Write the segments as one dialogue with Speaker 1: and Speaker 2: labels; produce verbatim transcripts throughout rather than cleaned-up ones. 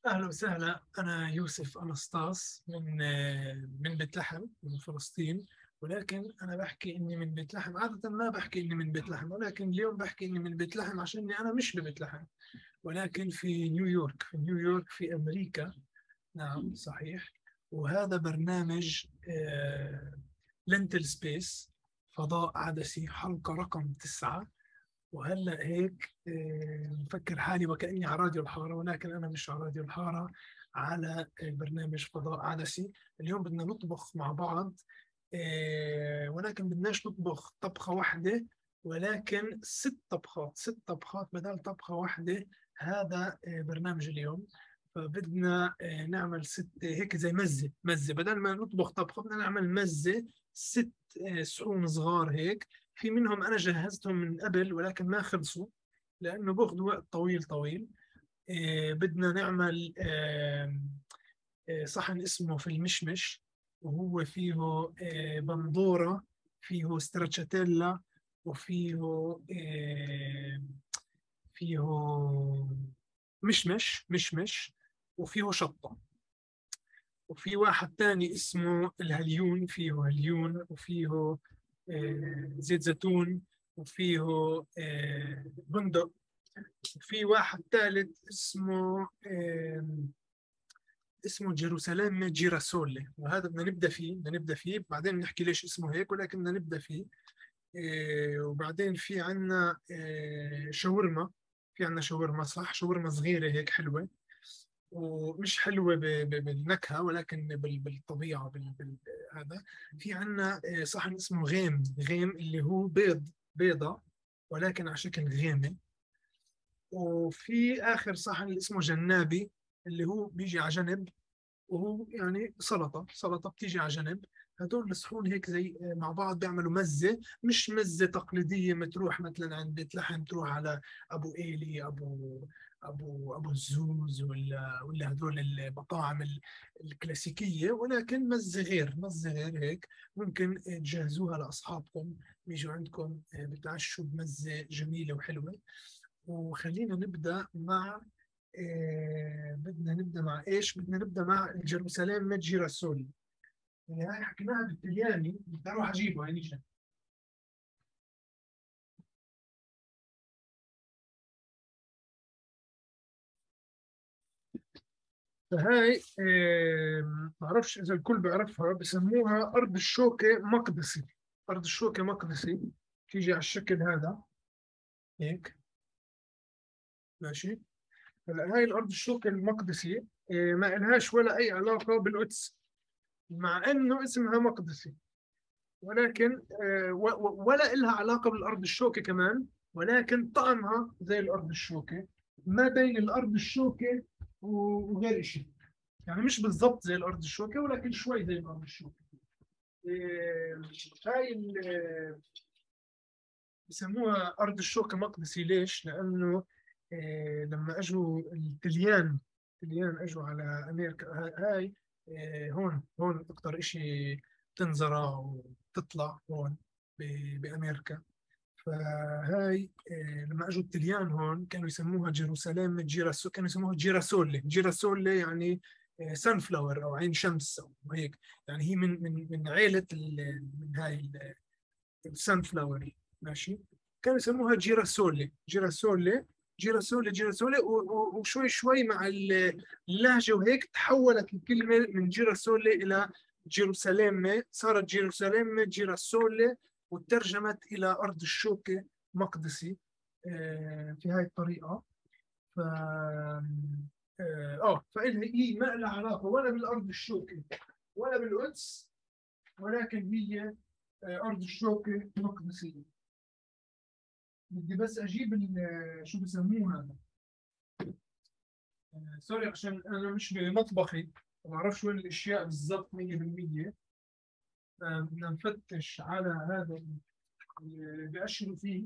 Speaker 1: أهلا وسهلا. أنا يوسف أنسطاس من آه، من بيت لحم من فلسطين. ولكن أنا بحكي إني من بيت لحم. عادة ما بحكي إني من بيت لحم، ولكن اليوم بحكي إني من بيت لحم عشان إني أنا مش ببيت لحم، ولكن في نيويورك في نيويورك في أمريكا. نعم صحيح. وهذا برنامج لينتل سبيس، فضاء عدسي، حلقة رقم تسعة. وهلا هيك آه، بفكر حالي وكأني على راديو الحارة، ولكن أنا مش على راديو الحارة، على آه، برنامج فضاء عدسي. اليوم بدنا نطبخ مع بعض، آه، ولكن بدناش نطبخ طبخة واحدة، ولكن ست طبخات، ست طبخات بدل طبخة واحدة. هذا آه، برنامج اليوم. فبدنا آه، نعمل ست هيك زي مزة مزة، بدل ما نطبخ طبخة بدنا نعمل مزة. ست آه، صحون صغار هيك. في منهم أنا جهزتهم من قبل ولكن ما خلصوا، لأنه بأخذوا وقت طويل طويل. آه، بدنا نعمل آه، آه، صحن اسمه في المشمش، وهو فيه آه، بندورة، فيه سترacciatella، وفيه آه، فيه مشمش مشمش، وفيه شطة. وفي واحد تاني اسمه الهليون، فيه هليون، وفيه آه، زيت زيتون، وفيه آه، بندق. وفي واحد ثالث اسمه آه، اسمه جيروساليم جيراسولي، وهذا بدنا نبدا فيه بدنا نبدا فيه بعدين نحكي ليش اسمه هيك، ولكن بدنا نبدا فيه. آه، وبعدين في عنا آه، شاورما. في عنا شاورما، صح، شاورما صغيرة هيك حلوة، ومش حلوة ب- ب- بالنكهة، ولكن بال- بالطبيعة بال بال هذا. في عنا آه، صحن اسمه غيم غيم، اللي هو بيض، بيضة ولكن على شكل غيمة. وفي آخر صحن اللي اسمه جنابي، اللي هو بيجي على جنب، وهو يعني سلطة سلطة بتيجي على جنب. هدول الصحون هيك زي آه، مع بعض بيعملوا مزة، مش مزة تقليدية متروح مثلا عند بيت لحم تروح على أبو إيلي، أبو أبو أبو الزوز، ولا ولا هدول المطاعم ال- الكلاسيكية، ولكن مزة غير، مزة غير هيك. ممكن آه، تجهزوها لأصحابكم يجوا عندكم آه، بتعشوا بمزة جميلة وحلوة. وخلينا نبدأ مع إيه. بدنا نبدا مع ايش؟ بدنا نبدا مع جيروساليم ميت جيراسول. يعني هاي حكيناها بالطلياني، بدي اروح اجيبه هاي نيشان. فهاي إيه، ما بعرفش اذا الكل بيعرفها، بسموها ارض الشوكه مقدسي. ارض الشوكه مقدسي تيجي على الشكل هذا هيك. ماشي. هلا هاي الارض الشوكه المقدسي إيه، ما لهاش ولا اي علاقه بالقدس، مع انه اسمها مقدسي، ولكن آه، و- و- ولا إلها علاقة بالأرض الشوكة كمان، ولكن طعمها زي الأرض الشوكة، ما بين الأرض الشوكة و- وغير شيء. يعني مش بالضبط زي الأرض الشوكة، ولكن شوي زي الأرض الشوكة. آه، هاي ال- آه، بسموها أرض الشوكة مقدسي. ليش؟ لأنه آه، لما أجوا الطليان الطليان أجوا على أمريكا. هاي آه، هون هون أكتر إشي تنزرع وتطلع هون ب- بأمريكا. فهاي آه، لما اجوا الطليان هون كانوا يسموها جيروساليم جيراسو، كانوا يسموها جيراسولي. جيراسولي يعني سان فلاور او عين شمس او هيك. يعني هي من من من عائله ال- من هاي السان فلاور. ماشي. كانوا يسموها جيراسولي جيراسولي جيراسولي جيراسولي و- و- وشوي شوي مع ال- اللهجه وهيك تحولت الكلمه من جيراسولي الى جيروساليم، صارت جيروساليم جيراسولي، وترجمت الى ارض الشوكه مقدسي آه، في هاي الطريقه. ف اه آه، فإلها هي ما لها علاقه ولا بالارض الشوكه ولا بالقدس، ولكن هي آه، ارض الشوكه مقدسيه. بدي بس اجيب ال- شو بسموها. آه، سوري عشان انا مش بمطبخي، ما بعرفش وين الاشياء بالضبط مية بالمية. بدنا نفتش على هذا اللي بيأشروا فيه.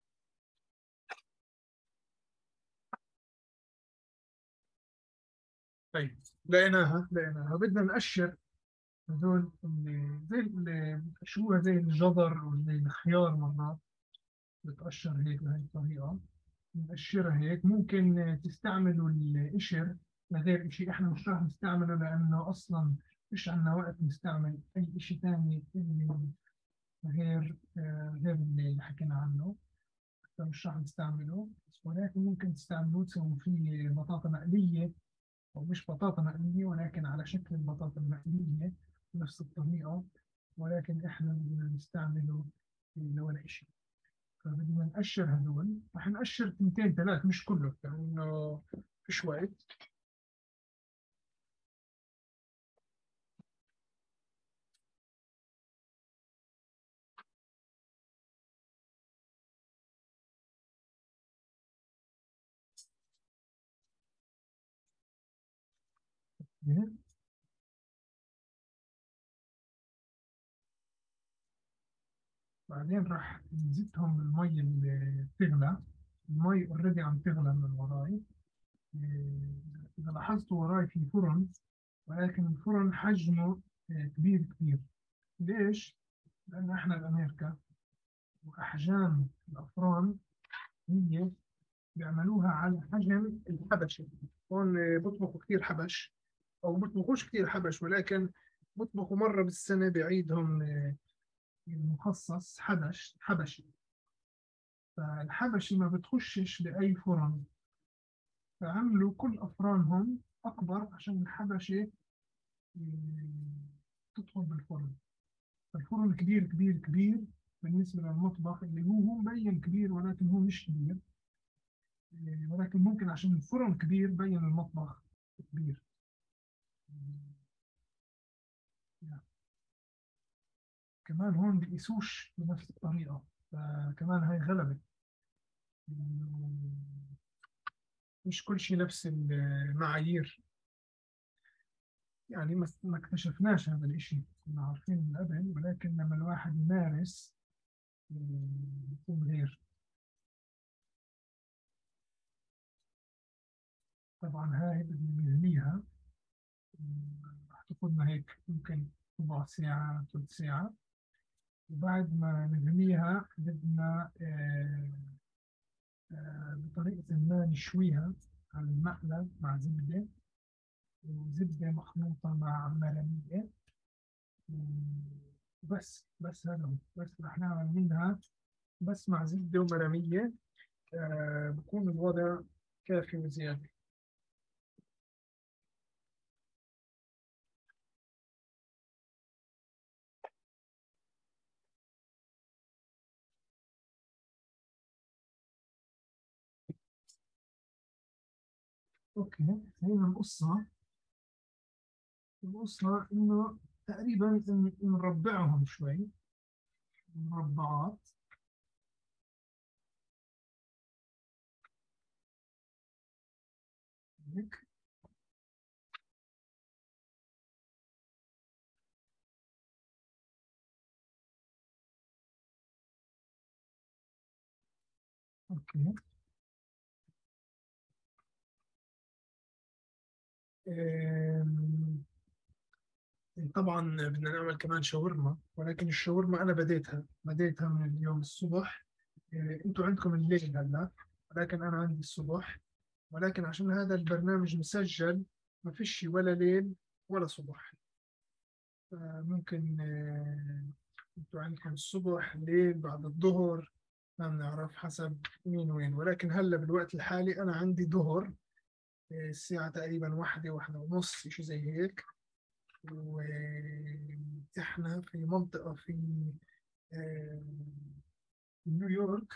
Speaker 1: طيب، لقيناها لقيناها بدنا نقشر هذول اللي زي اللي بتقشروها زي الجزر وزي الخيار. مرات بتقشر هيك بهي الطريقة، نقشرها هيك. ممكن تستعملوا القشر غير إشي إحنا مش راح نستعمله لأنه أصلا مش عندنا وقت نستعمل أي إشي تاني اللي غير آه، غير اللي حكينا عنه، فمش راح نستعمله. ولكن ممكن تستعملوه تسووا فيه بطاطا مقلية، أو مش بطاطا مقلية ولكن على شكل البطاطا المقلية بنفس الطريقة، ولكن إحنا بدنا نستعمله في ولا شيء. فبدنا نقشر هدول، رح نقشر تنتين ثلاث مش كله لأنه فيش وقت. بعدين راح نزيدهم بالمي اللي بتغلى. المي اوريدي عم تغلى من وراي. إيه، إذا لاحظتوا وراي في فرن، ولكن الفرن حجمه إيه، كبير كبير. ليش؟ لأن إحنا بأمريكا وأحجام الأفران هي بيعملوها على حجم الحبشة. هون إيه، بيطبخوا كثير حبش، أو بيطبخوش كثير حبش، ولكن بيطبخوا مرة بالسنة بعيدهم إيه، المخصص حبش حبشي. فالحبشي ما بتخشش بأي فرن، فعملوا كل أفرانهم أكبر عشان الحبشة م، تدخل بالفرن. فالفرن كبير كبير كبير بالنسبة للمطبخ اللي هو هو مبين كبير ولكن هو مش كبير. إيه، ولكن ممكن عشان الفرن كبير بين المطبخ كبير. يعني كمان هون بيقيسوش بنفس الطريقة، فكمان هاي غلبة، إنه مش كل شيء نفس المعايير. يعني ما ما اكتشفناش هذا الإشي، كنا عارفين من قبل، ولكن لما الواحد يمارس آه، بيكون غير. طبعا هاي بدنا نغليها. آه، راح تاخذنا هيك ممكن ربع ساعة ثلث ساعة. وبعد ما نغليها بدنا آه، آه، بطريقة ما نشويها على المقلى مع زبدة، وزبدة مخلوطة مع مرقية. وبس بس هذا هو، بس رح نعمل منها بس مع زبدة ومرامية. آه بكون الوضع كافي وزيادة. أوكي، خلينا نقصها. نقصها إنه تقريبا إن- نربعهم شوي مربعات هيك. أوكي. آم، طبعا بدنا نعمل كمان شاورما، ولكن الشاورما أنا بديتها بديتها من اليوم الصبح. آه، أنتوا عندكم الليل هلا، ولكن أنا عندي الصبح. ولكن عشان هذا البرنامج مسجل، ما فيش ولا ليل ولا صبح. ممكن آه، انتوا عندكم الصبح ليل بعد الظهر، ما بنعرف حسب مين وين. ولكن هلا بالوقت الحالي انا عندي ظهر. آه، الساعة تقريبا واحدة واحدة ونص شيء زي هيك. واحنا في منطقة في آه، نيويورك،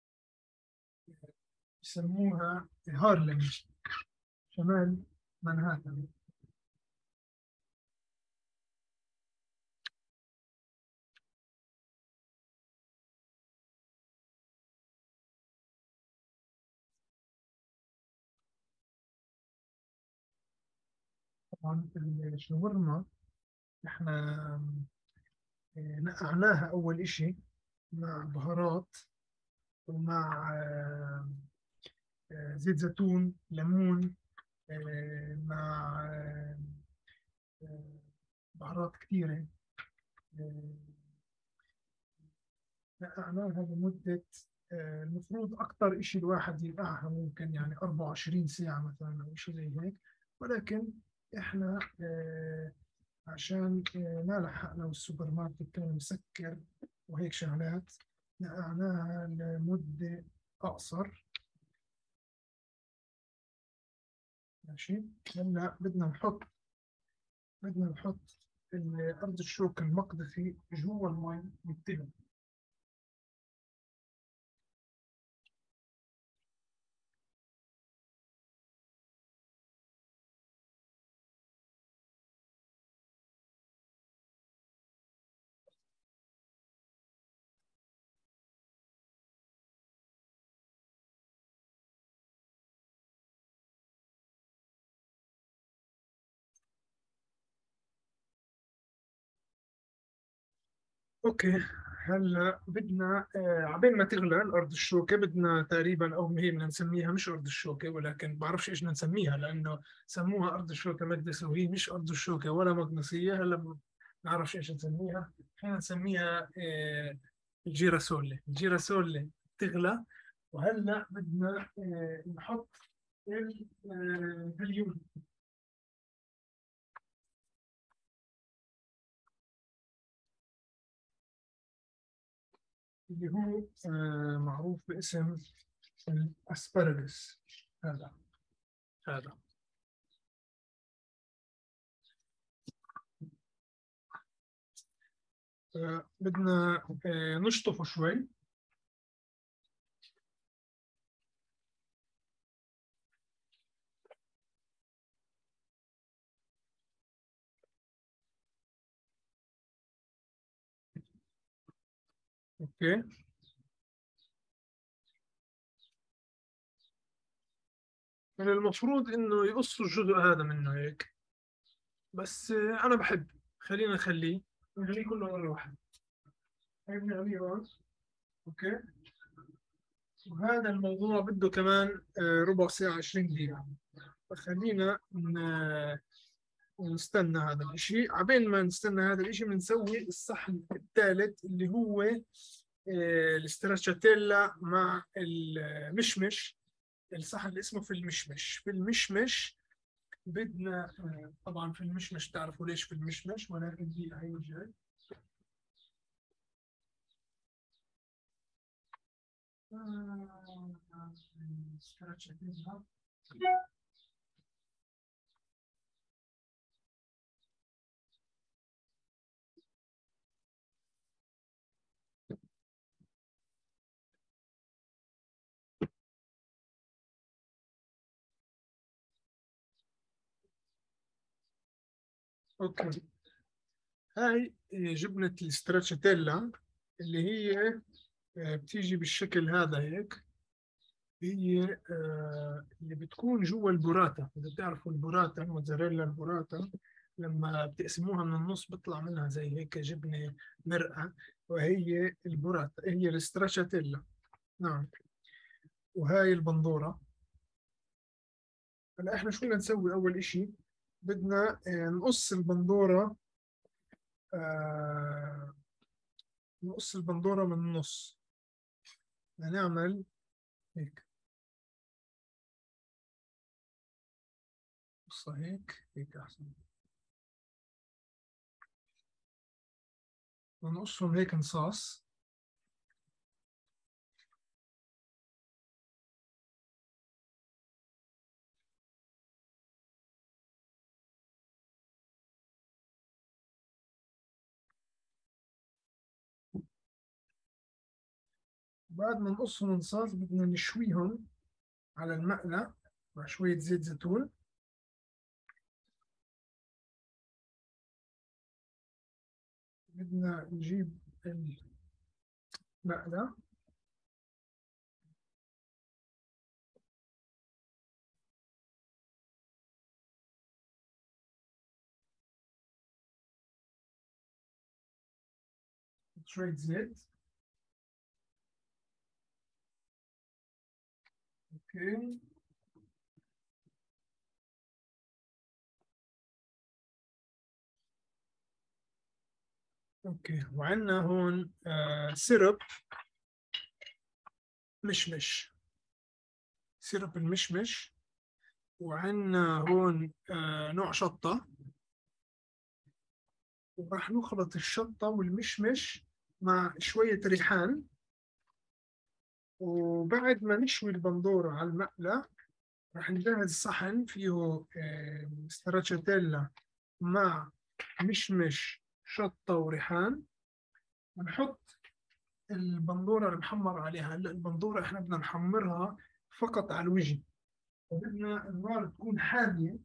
Speaker 1: يسموها هارلم، شمال منهاتن. طبعا الشاورما احنا آه، نقعناها اول اشي مع بهارات، ومع آه، آه، زيت زيتون، ليمون، آه، مع آه، آه، بهارات كثيرة. آه، نقعناها لمدة آه، المفروض أكثر إشي الواحد ينقعها ممكن يعني أربعة وعشرين ساعة مثلا أو إشي زي هيك. ولكن إحنا آه، عشان آه، ما لحقنا والسوبر ماركت كان مسكر وهيك شغلات، نقعناها لمدة أقصر. ماشي. هلا بدنا نحط بدنا نحط ال- أرض الشوك المقذفي جوا المي يتهم. اوكي. هلا بدنا آه، عبين ما تغلى الارض الشوكه بدنا تقريبا، او هي بدنا نسميها مش ارض الشوكه، ولكن بعرفش ايش بدنا نسميها لانه سموها ارض الشوكه مقدسه وهي مش ارض الشوكه ولا مقدسيه. هلا ما نعرفش ايش نسميها. خلينا نسميها آه، الجيراسولي. الجيراسولي تغلى. وهلا بدنا آه، نحط ال- آه، الهليوم اللي هو آه، معروف باسم الاسبرجس. هذا هذا آه، بدنا آه، نشطفه شوي. اوكي. من المفروض انه يقصوا الجزء هذا منه هيك، بس آه، انا بحب خلينا نخليه نخليه كله مرة واحدة. هيك بنعمله هون. اوكي. وهذا الموضوع بده كمان آه، ربع ساعة عشرين دقيقة. فخلينا ن- نستنى هذا الاشي. عبين ما نستنى هذا الاشي بنسوي الصحن الثالث اللي هو آه، الاستراتشاتيلا مع المشمش. الصحن اللي اسمه في المشمش. في المشمش بدنا آه، طبعا في المشمش تعرفوا ليش في المشمش، ولكن دي هي جاي. آه، scratch it in. اوكي. هاي آه، جبنة الاستراتشاتيلا اللي هي آه، بتيجي بالشكل هذا هيك. هي آه، اللي بتكون جوا البوراتا. إذا بتعرفوا البوراتا موتزاريلا البوراتا، لما بتقسموها من النص بيطلع منها زي هيك جبنة مرقة. وهي البوراتا هي الاستراتشاتيلا. نعم. وهاي البندورة. هلا احنا شو بدنا نسوي اول اشي؟ بدنا آه، نقص البندورة. آه، نقص البندورة من النص. بدنا نعمل هيك. قصة هيك هيك احسن. ونقصهم هيك نصاص. بعد ما نقصهم نصاص بدنا نشويهم على المقلى مع شوية زيت زيتون. بدنا نجيب المقلى. شوية زيت. اوكي. اوكي. وعندنا هون آه سيرب مشمش. سيرب المشمش وعندنا هون آه نوع شطة، وراح نخلط الشطة والمشمش مع شوية ريحان. وبعد ما نشوي البندورة على المقلى راح نجهز صحن فيه آه سترacciatella مع مشمش شطة وريحان، ونحط البندورة المحمر عليها. هلا البندورة احنا بدنا نحمرها فقط على الوجه، بدنا النار تكون حامية،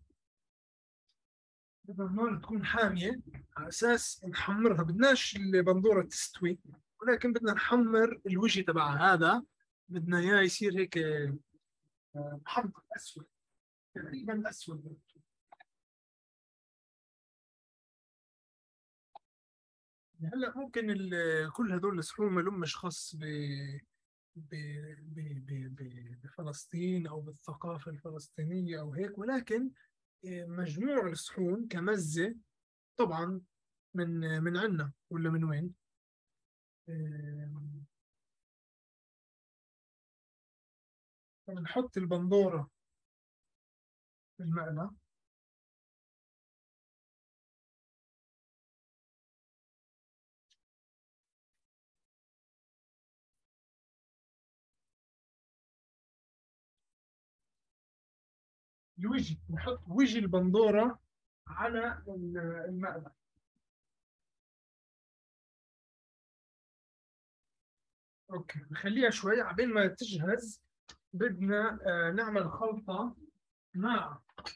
Speaker 1: بدنا النار تكون حامية على أساس نحمرها. بدناش البندورة تستوي، ولكن بدنا نحمر الوجه تبعها. هذا بدنا إياه يصير هيك آه، محمر أسود، تقريبا أسود. هلا ممكن ال- كل هدول الصحون ما لهمش خاص ب ب- ب- ب- ب- بفلسطين أو بالثقافة الفلسطينية أو هيك، ولكن آه، مجموع الصحون كمزة طبعا من من عنا ولا من وين؟ آه، بنحط البندورة في المقلى. الوجه نحط وجه البندورة على ال- المقلى. اوكي نخليها شوي عبين ما تجهز. بدنا آه، نعمل خلطة مع،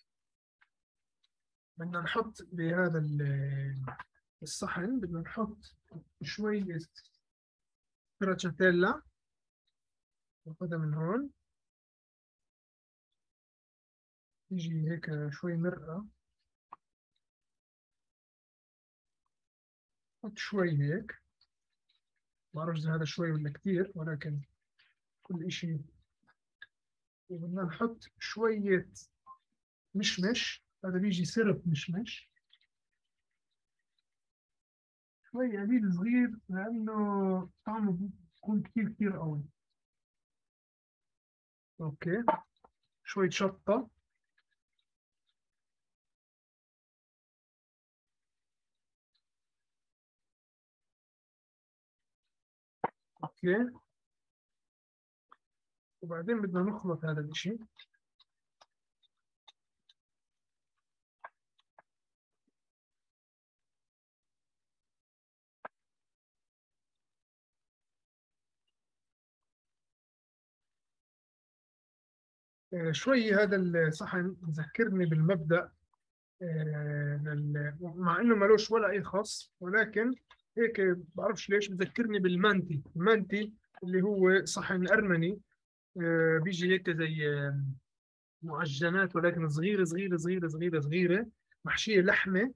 Speaker 1: بدنا نحط بهذا ال- الصحن، بدنا نحط شوية سترacciatella، ناخدها من هون، يجي هيك شوي مرقة، نحط شوي هيك، ما بعرف إذا هذا شوي ولا كثير، ولكن كل إشي. وبدنا نحط شوية مشمش، هذا بيجي سيرب مشمش، شوي قليل صغير لأنه طعمه بيكون كثير كثير قوي. أوكي شوية شطة. أوكي وبعدين بدنا نخلط هذا الإشي. آه، شوي هذا الصحن ذكرني بالمبدأ، آه، لل- مع إنه ملوش ولا أي خاص، ولكن هيك بعرفش ليش بذكرني بالمانتي. المانتي اللي هو صحن أرمني، آه، بيجي هيك زي آه، معجنات، ولكن صغيرة صغيرة صغيرة صغيرة صغيرة، محشية لحمة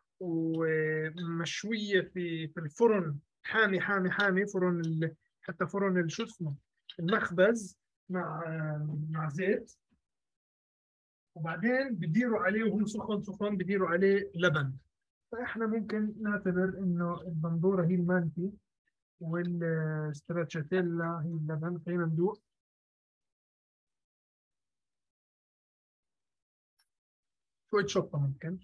Speaker 1: ومشوية في في الفرن، حامي حامي حامي، فرن ال... حتى فرن ال- شو اسمه، المخبز، مع مع زيت. وبعدين بديروا عليه وهو سخن سخن، بديروا عليه لبن. فاحنا ممكن نعتبر انه البندوره هي المانتي والستراتشاتيلا هي اللبن. خلينا ندوق. شويه شطه ممكن.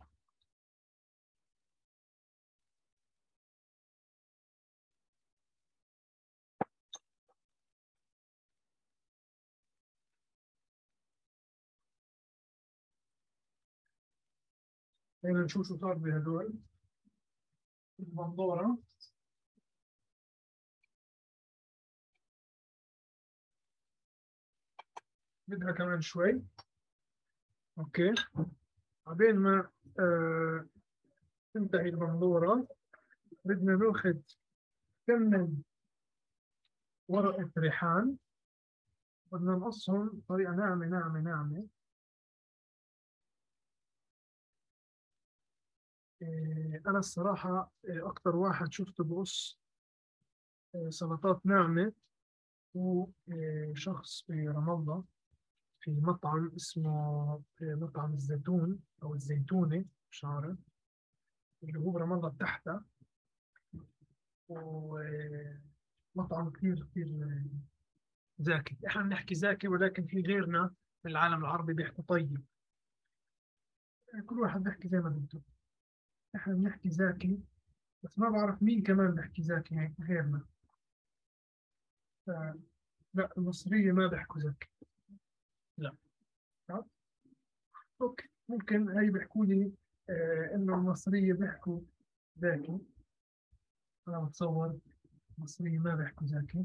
Speaker 1: خلينا نشوف شو صار بهدول البندوره. بدها كمان شوي. اوكي بعدين ما آه تنتهي البندوره، بدنا ناخذ كم ورقة ريحان، بدنا نقصهم بطريقة ناعمة ناعمة ناعمة. إيه، أنا الصراحة إيه، أكتر واحد شفته بقص إيه، سلطات ناعمة هو إيه، شخص في رام الله، في مطعم اسمه إيه، مطعم الزيتون أو الزيتونة، مش عارف، اللي هو برام الله تحته. ومطعم كثير كثير زاكي. إحنا بنحكي زاكي، ولكن في غيرنا من العالم العربي بيحكوا طيب. كل واحد بيحكي زي ما بده. احنا بنحكي زاكي، بس ما بعرف مين كمان بيحكي زاكي هيك غيرنا. ف- لا، المصرية ما بيحكوا زاكي. لا. آه، اوكي، ممكن هي بيحكوا لي آه انه المصرية بيحكوا زاكي. انا بتصور المصرية ما بيحكوا زاكي.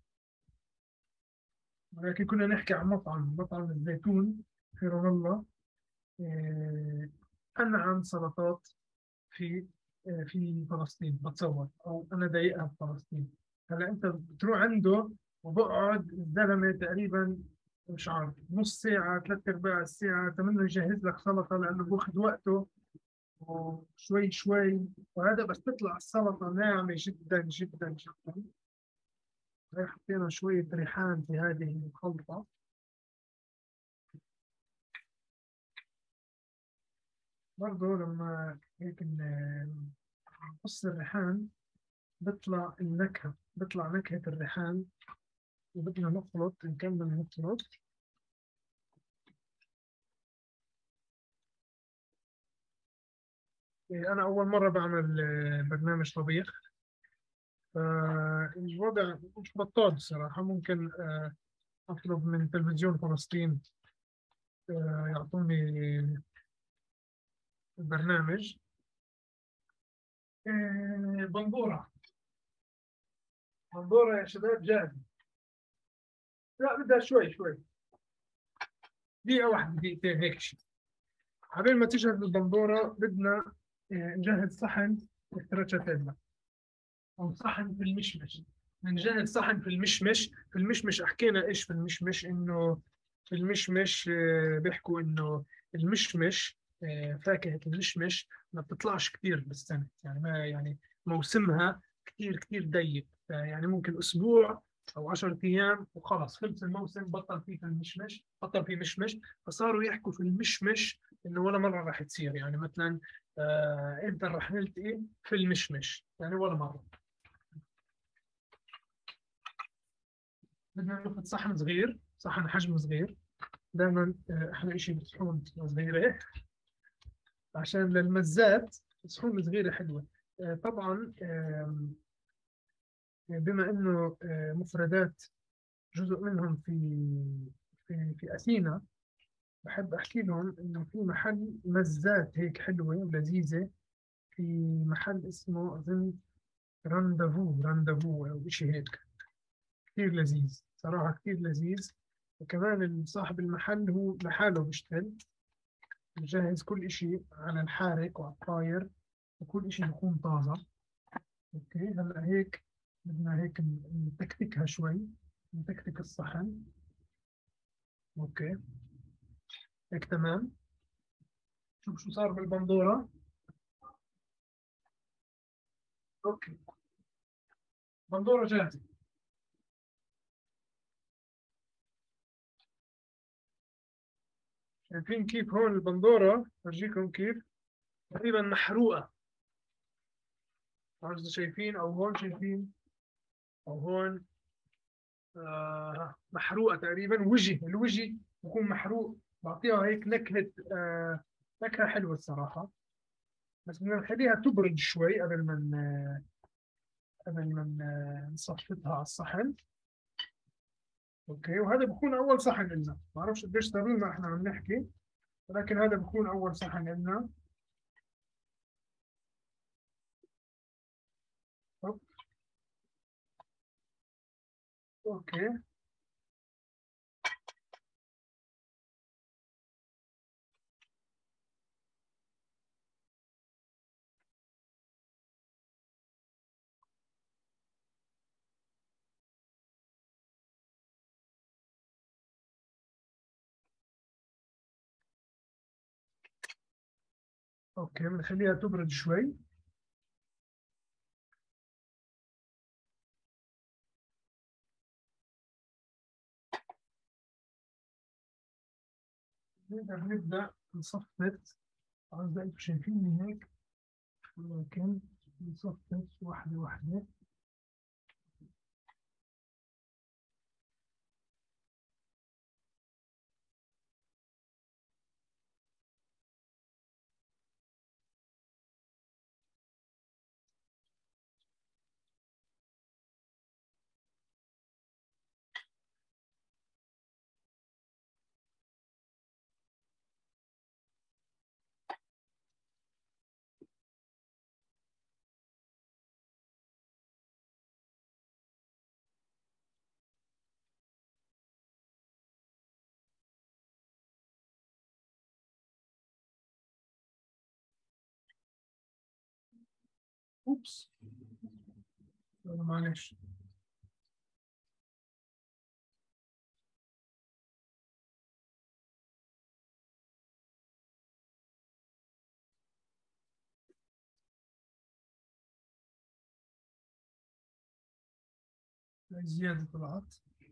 Speaker 1: ولكن كنا نحكي عن مطعم مطعم الزيتون في رام الله. آه، أنعم سلطات في آه، في فلسطين بتصور، أو أنا ضايقها في فلسطين. هلا أنت بتروح عنده وبقعد الزلمة تقريبا مش عارف نص ساعة ثلاث أرباع الساعة تمنه يجهز لك سلطة، لأنه بياخذ وقته وشوي شوي. وهذا بس تطلع السلطة ناعمة جدا جدا جدا. هي حطينا شوية ريحان في هذه الخلطة. برضه لما هيك ن- نقص الريحان بيطلع النكهة بيطلع نكهة الريحان. وبدنا نخلط نكمل نخلط. إيه، أنا أول مرة بعمل آه، برنامج طبيخ. فالوضع مش بطال الصراحة. ممكن آه، أطلب من تلفزيون فلسطين آه، يعطوني البرنامج. آه، بندورة. بندورة يا شباب جاهزة. لا، بدها شوي شوي، دقيقة واحدة دقيقتين هيك شيء. قبل ما تجهز البندورة بدنا آه، نجهز صحن استراتيجية، أو صحن في المشمش. نجهز صحن في المشمش. في المشمش حكينا إيش في المشمش، إنه في المشمش آه، بيحكوا إنه المشمش آه، فاكهة المشمش ما بتطلعش كثير بالسنة، يعني ما يعني موسمها كثير كثير ضيق. يعني ممكن أسبوع أو عشرة أيام وخلص خلص الموسم، بطل فيه في المشمش بطل فيه مشمش. فصاروا يحكوا في المشمش إنه ولا مرة راح تصير. يعني مثلا آه إمتى راح نلتقي في المشمش، يعني ولا مرة. بدنا ناخذ صحن صغير، صحن حجم صغير. دائما آه، احلى شيء بصحون صغيره عشان للمزات. صحون صغيره حلوه. آه، طبعا آم، بما انه آه، مفردات جزء منهم في في في اثينا. بحب احكي لهم انه في محل مزات هيك حلوه ولذيذه. في محل اسمه اظن راندافو راندافو او شيء هيك. كثير لذيذ صراحه، كثير لذيذ. وكمان صاحب المحل هو لحاله بيشتغل، بجهز كل إشي على الحارق وعلى الطاير، وكل إشي بيكون طازة. أوكي، هلا هيك بدنا هيك نتكتكها شوي. نتكتك الصحن. أوكي، هيك تمام. شوف شو صار بالبندورة. أوكي، بندورة جاهزة. شايفين كيف هون البندورة؟ أورجيكم كيف تقريبا محروقة. عارف إذا شايفين أو هون شايفين أو هون. آه محروقة تقريبا. وجه الوجه بكون محروق، بعطيها هيك نكهة آه نكهة حلوة الصراحة. بس بدنا نخليها تبرد شوي قبل ما ن- قبل ما ن- نصفيتها على الصحن. اوكي، وهذا بكون اول صحن لنا. ما بعرفش قديش صار لنا احنا عم نحكي، ولكن هذا بكون اول صحن لنا. أوك- اوكي. اوكي، بنخليها تبرد شوي. نقدر نبدا نصفت. عاوز زي انتم شايفيني هيك، ولكن نصفت واحده واحده. اوبس، معلش. زيادة طلعت.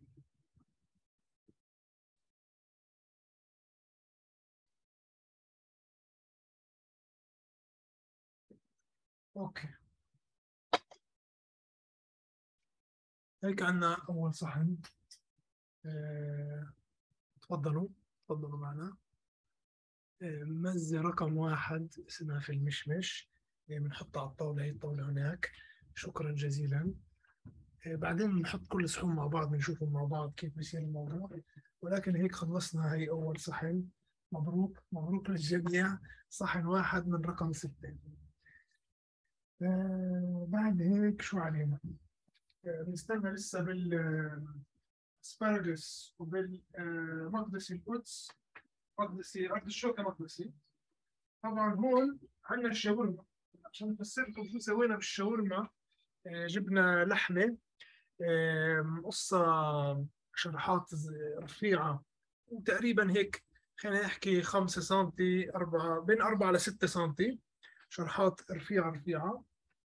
Speaker 1: اوكي، هيك عندنا اول صحن. آه، تفضلوا تفضلوا معنا. آه، مزة رقم واحد اسمها في المشمش. آه، بنحطها على الطاولة، هي الطاولة هناك. شكرا جزيلا. آه، بعدين بنحط كل الصحون مع بعض، بنشوفهم مع بعض كيف بيصير الموضوع. ولكن هيك خلصنا هي أول صحن. مبروك مبروك للجميع. صحن واحد من رقم ستة. آه بعد هيك شو علينا؟ آه بنستنى لسه بالاسبارجس وبالمقدسي القدس. مقدسي أرض الشوكة مقدسي. طبعا هون عندنا الشاورما. عشان نفسركم شو سوينا بالشاورما. آه جبنا لحمة، آه مقصة شرحات رفيعة، وتقريبا هيك خلينا نحكي خمسة سنتي، أربعة بين أربعة لستة سنتي. شرحات رفيعة رفيعة.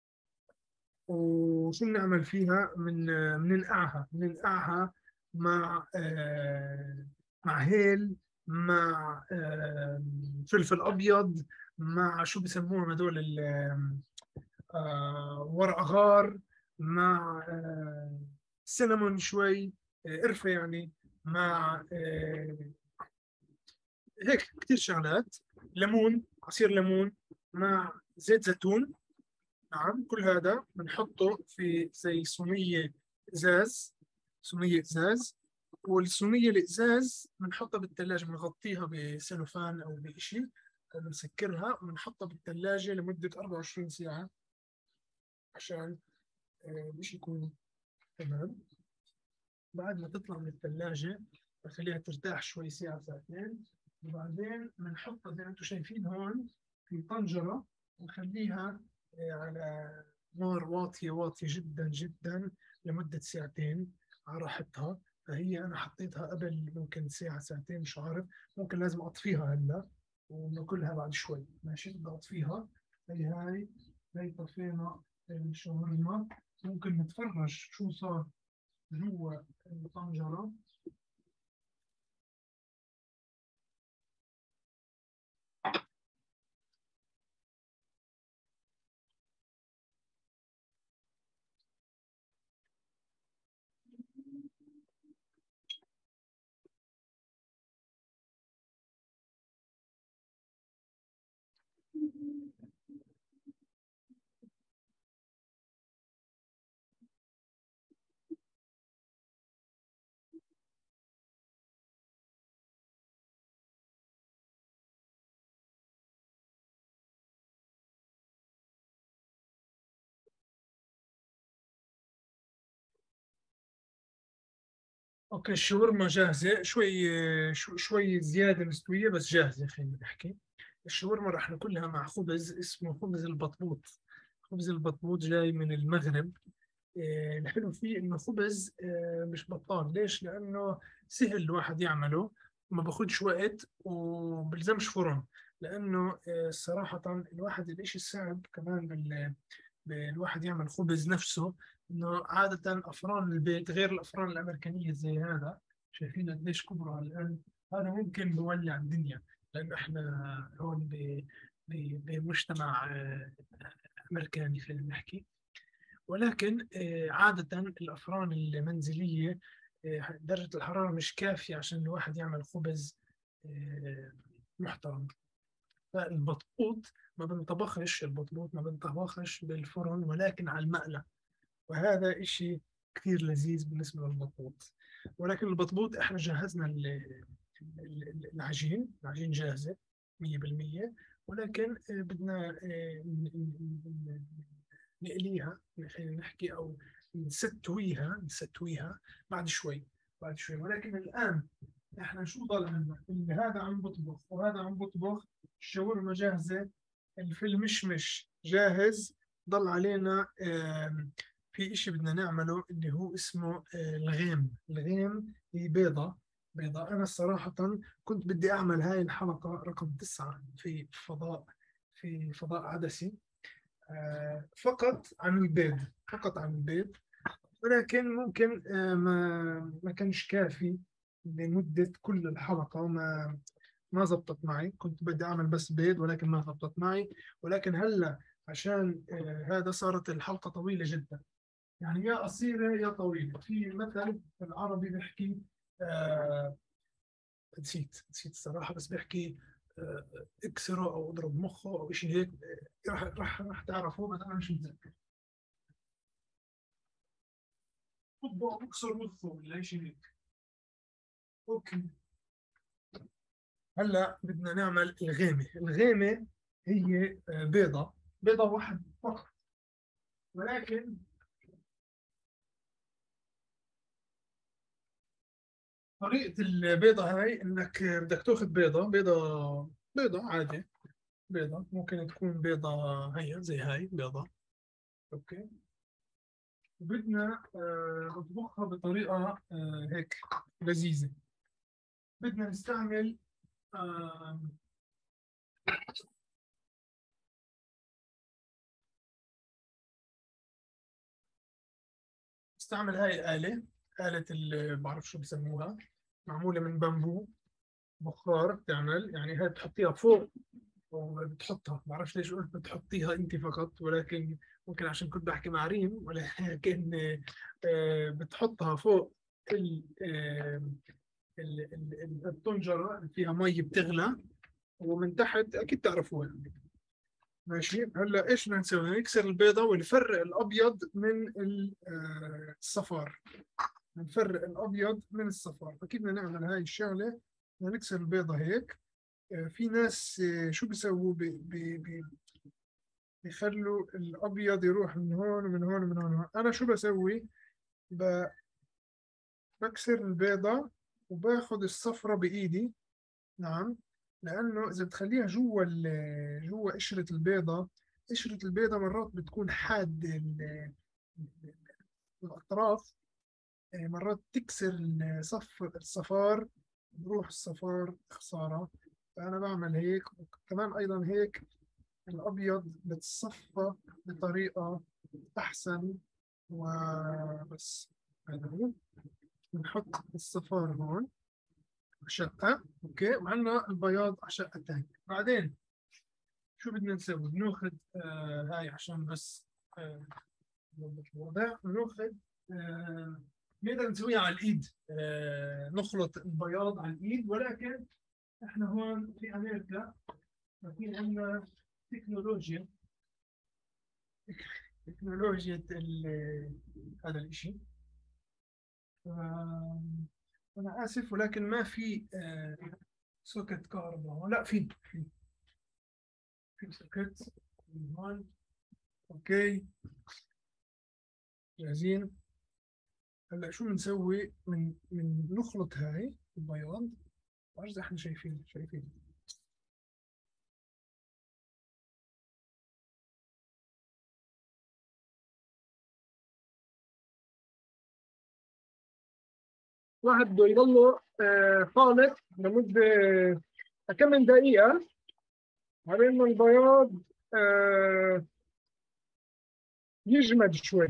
Speaker 1: وشو بنعمل فيها؟ من بننقعها بننقعها مع آه مع هيل، مع آه فلفل ابيض، مع شو بسموهم هذول ال- آه ورق غار، مع آه سينامون شوي، آه قرفه يعني، مع آه هيك كثير شغلات. ليمون، عصير ليمون، مع زيت زيتون. نعم، كل هذا بنحطه في زي صينية إزاز. صينية إزاز. والصينية الإزاز بنحطها بالثلاجة، بنغطيها بسلوفان أو بشيء، بنسكرها وبنحطها بالثلاجة لمدة أربعة وعشرين ساعة عشان آه، مش يكون تمام. بعد ما تطلع من الثلاجة بخليها ترتاح شوي ساعة ساعتين. وبعدين بنحطها زي ما انتم شايفين هون في طنجرة، ونخليها آه، على نار واطية واطية جدا جدا لمدة ساعتين على راحتها. فهي أنا حطيتها قبل ممكن ساعة ساعتين، مش عارف. ممكن لازم أطفيها هلا وناكلها بعد شوي. ماشي، بدي أطفيها. هي هاي هي طفينا الشاورما. ممكن نتفرج شو صار جوا الطنجرة. اوكي، الشاورما جاهزة. شوي شو شوي زيادة مستوية بس جاهزة، خلينا نحكي. الشاورما راح ناكلها مع خبز اسمه خبز البطبوط. خبز البطبوط جاي من المغرب. آه، الحلو فيه انه خبز آه، مش بطال. ليش؟ لانه سهل الواحد يعمله، ما باخدش وقت وبلزمش فرن. لانه آه، صراحة الواحد الاشي الصعب كمان بال الواحد يعمل خبز نفسه، انه عادة افران البيت غير الافران الامريكانية زي هذا. شايفين قديش كبروا الان. هذا ممكن بولع الدنيا، لانه احنا هون ب- ب- بمجتمع آه، امريكاني خلينا نحكي. ولكن آه، عادة الافران المنزلية آه، درجة الحرارة مش كافية عشان الواحد يعمل خبز آه، محترم. فالبطبوط ما بنطبخش البطبوط ما بنطبخش بالفرن، ولكن على المقلى. وهذا إشي كثير لذيذ بالنسبة للبطبوط. ولكن البطبوط إحنا جهزنا ال- ال- العجين. العجين جاهزة مية بالمية. ولكن آه، بدنا آه، ن- ن- ن- نقليها، خلينا نحكي، أو نستويها نستويها بعد شوي. بعد شوي. ولكن الآن احنا شو ضل عندنا؟ اللي هذا عم بطبخ وهذا عم بطبخ. الشاورما جاهزة. الفيلم مشمش جاهز. ضل علينا آم، في إشي بدنا نعمله اللي هو اسمه آه، الغيم. الغيم هي بيضة. بيضة أنا صراحة كنت بدي أعمل هاي الحلقة رقم تسعة في فضاء في فضاء عدسي، آه، فقط عن البيض، فقط عن البيض. ولكن ممكن آه، ما ما كانش كافي لمدة كل الحلقة، وما ما زبطت معي. كنت بدي أعمل بس بيض ولكن ما زبطت معي. ولكن هلا عشان آه، هذا صارت الحلقة طويلة جدا، يعني يا قصيرة يا طويلة. في مثل في العربي بيحكي آه نسيت نسيت الصراحة، بس بيحكي آه اكسره أو اضرب مخه أو شيء هيك. آه، راح راح راح تعرفه، بس أنا مش متذكر. خده اكسر مخه ولا شيء هيك. أوكي. هلا بدنا نعمل الغيمة. الغيمة هي آه، بيضة، بيضة واحد فقط. ولكن طريقة البيضة هاي إنك بدك تاخذ بيضة بيضة بيضة عادي. بيضة ممكن تكون بيضة هي زي هاي بيضة. أوكي. بدنا آه، نطبخها بطريقة آه، هيك لذيذة. بدنا نستعمل آه، نستعمل هاي الآلة. آلة اللي بعرف شو بسموها، معمولة من بامبو. بخار بتعمل، يعني هاي بتحطيها فوق وبتحطها. بعرفش ليش قلت بتحطيها انت فقط، ولكن ممكن عشان كنت بحكي مع ريم. ولكن آه، بتحطها فوق ال- آه، ال- ال- ال- الطنجرة اللي فيها مي بتغلى، ومن تحت اكيد تعرفوها. ماشي. هلا ايش بدنا نسوي؟ نكسر البيضة ونفرق الابيض من ال- آه، الصفار. نفرق الابيض من الصفار. فكيف بدنا نعمل هاي الشغلة؟ بدنا نكسر البيضة هيك. آه، في ناس آه، شو بيسووا؟ بي بي بي بيخلوا الأبيض يروح من هون ومن هون ومن هون وهون. أنا شو بسوي؟ ب- بكسر البيضة وباخد الصفرة بإيدي. نعم. لأنه إذا بتخليها جوا ال- جوا قشرة البيضة، قشرة البيضة مرات بتكون حادة ال- الأطراف. آه، مرات تكسر الصف الصفار، بروح الصفار خسارة. فأنا بعمل هيك. وكمان أيضا هيك الأبيض بتصفى بطريقة أحسن. وبس. هذا هو. بنحط الصفار هون على شقة. أوكي. وعندنا البياض على شقة تانية. بعدين شو بدنا نسوي؟ بناخذ آه هاي عشان بس آه نضبط الوضع. بناخذ آه نقدر نسويها على الإيد، آه نخلط البياض على الإيد. ولكن إحنا هون في أمريكا في عندنا تكنولوجيا تكنولوجيا ال- هذا الإشي. آه، أنا آسف، ولكن ما في آه، سوكت كهرباء. لا، في في في سوكت من هون. أوكي. جاهزين. هلا شو بنسوي؟ من من نخلط هاي البياض. بعرف إذا إحنا شايفين شايفين واحد بده يضله آه، خالط لمدة كم من دقيقة على إنه البياض آه، يجمد شوي.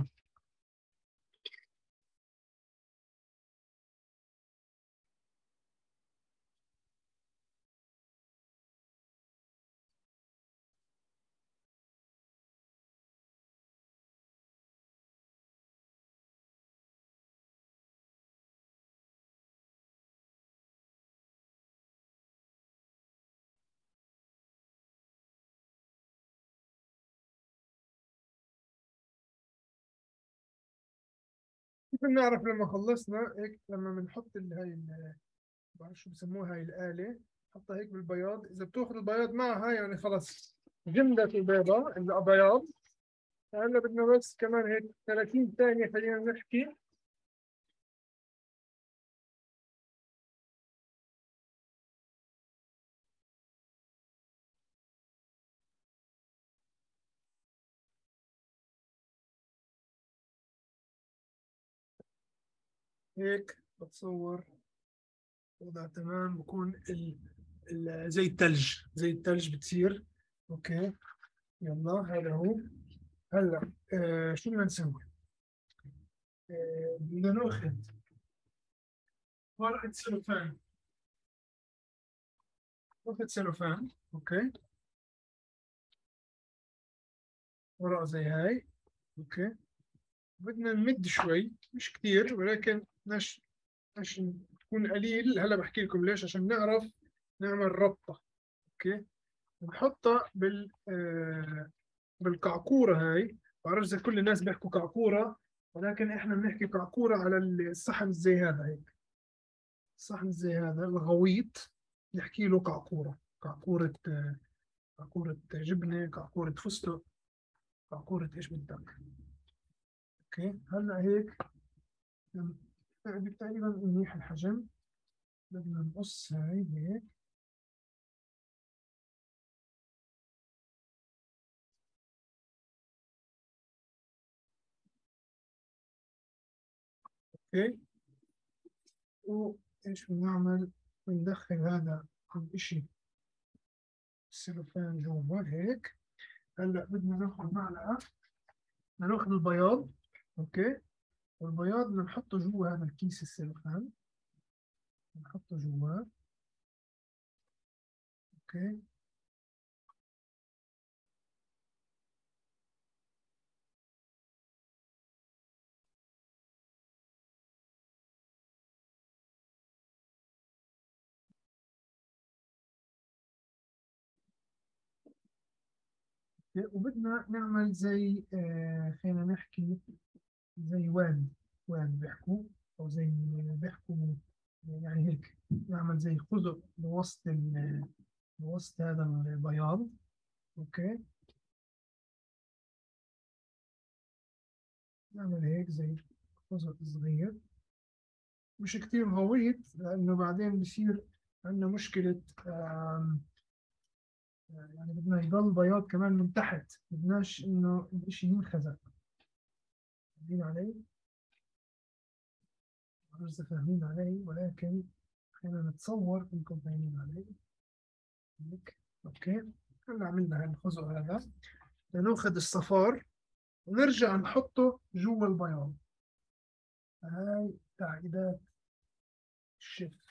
Speaker 1: كيف بنعرف لما خلصنا؟ هيك لما بنحط ال- هاي ال- بعرف شو بسموها هاي الآلة، حطها هيك بالبياض. إذا بتاخذ البياض معها يعني خلص جمدت البيضة البياض. هلا بدنا بس كمان هيك ثلاثين ثانية خلينا نحكي. هيك بتصور وضع تمام، بكون ال... ال... زي الثلج، زي الثلج بتصير. اوكي، يلا هذا هو. هلا آه شو بدنا نسوي؟ آه بدنا ناخذ ورقة سلوفان، ورقة سلوفان. اوكي، ورقة زي هاي. اوكي، بدنا نمد شوي، مش كثير ولكن نش نش تكون قليل. هلا بحكي لكم ليش، عشان نعرف نعمل ربطة. اوكي، بنحطها بال آه بالقعقورة هاي. بعرف إذا كل الناس بيحكوا قعقورة، ولكن إحنا بنحكي قعقورة على الصحن زي هذا هيك. الصحن زي هذا الغويط نحكي له قعقورة. قعقورة آه، قعقورة جبنة، قعقورة فستق، قعقورة إيش بدك. أوكي، هلا هيك تقريبا منيح الحجم. بدنا نقص هاي هيك. أوكي، وإيش بنعمل؟ بندخل هذا الإشي السلوفان جوا هيك. هلا بدنا ناخذ معلقة، بدنا ناخذ البياض. اوكي، والبياض بدنا نحطه جوا هذا الكيس السلوفان، نحطه جواه. اوكي، وبدنا نعمل زي آه خلينا نحكي زي وان، وان بيحكوا، او زي بيحكوا يعني هيك. نعمل زي خزق بوسط ال- بوسط هذا البياض. اوكي، نعمل هيك زي خزق صغير، مش كتير غويط لأنه بعدين بصير عندنا مشكلة. آم، يعني بدنا يضل بياض كمان من تحت، بدناش إنه الإشي ينخزق. فاهمين علي؟ معرفش إذا فاهمين علي، ولكن خلينا نتصور إنكم فاهمين علي. هيك. أوكي، هلا عملنا هالخزق هذا. بدنا ناخذ الصفار ونرجع نحطه جوا البياض. هاي تعقيدات الشيف.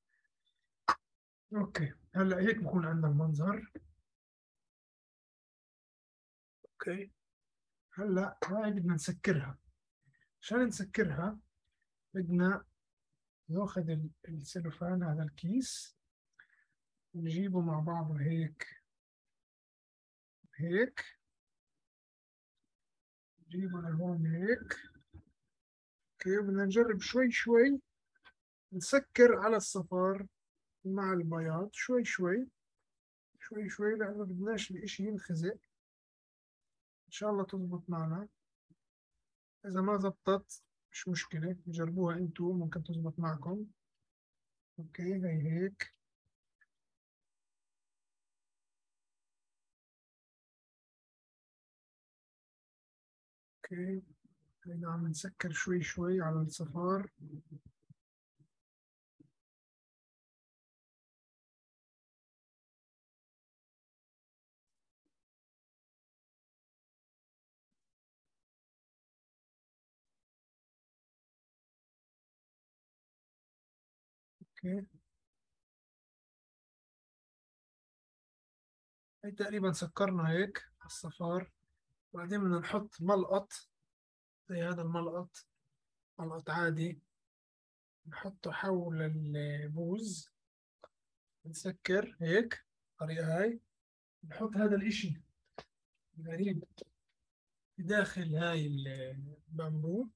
Speaker 1: أوكي، هلا هيك بكون عندنا المنظر. أوكي، هلا هاي بدنا نسكرها. عشان نسكرها بدنا ناخذ ال- السلوفان، هذا الكيس، ونجيبه مع بعضه هيك هيك. نجيبه لهون هيك. اوكي، بدنا نجرب شوي شوي نسكر على الصفار مع البياض، شوي شوي شوي شوي، لأنه بدناش الإشي ينخزق. إن شاء الله تزبط معنا. إذا ما زبطت مش مشكلة، جربوها أنتوا ممكن تزبط معكم. أوكي، هي هيك. أوكي، هيدا عم نسكر شوي شوي على الصفار. أوكي، هي تقريبا سكرنا هيك الصفار. بعدين بدنا نحط ملقط زي هذا الملقط، ملقط عادي، نحطه حول البوز. نسكر هيك الطريقة هاي. نحط هذا الإشي الغريب في داخل هاي البامبو،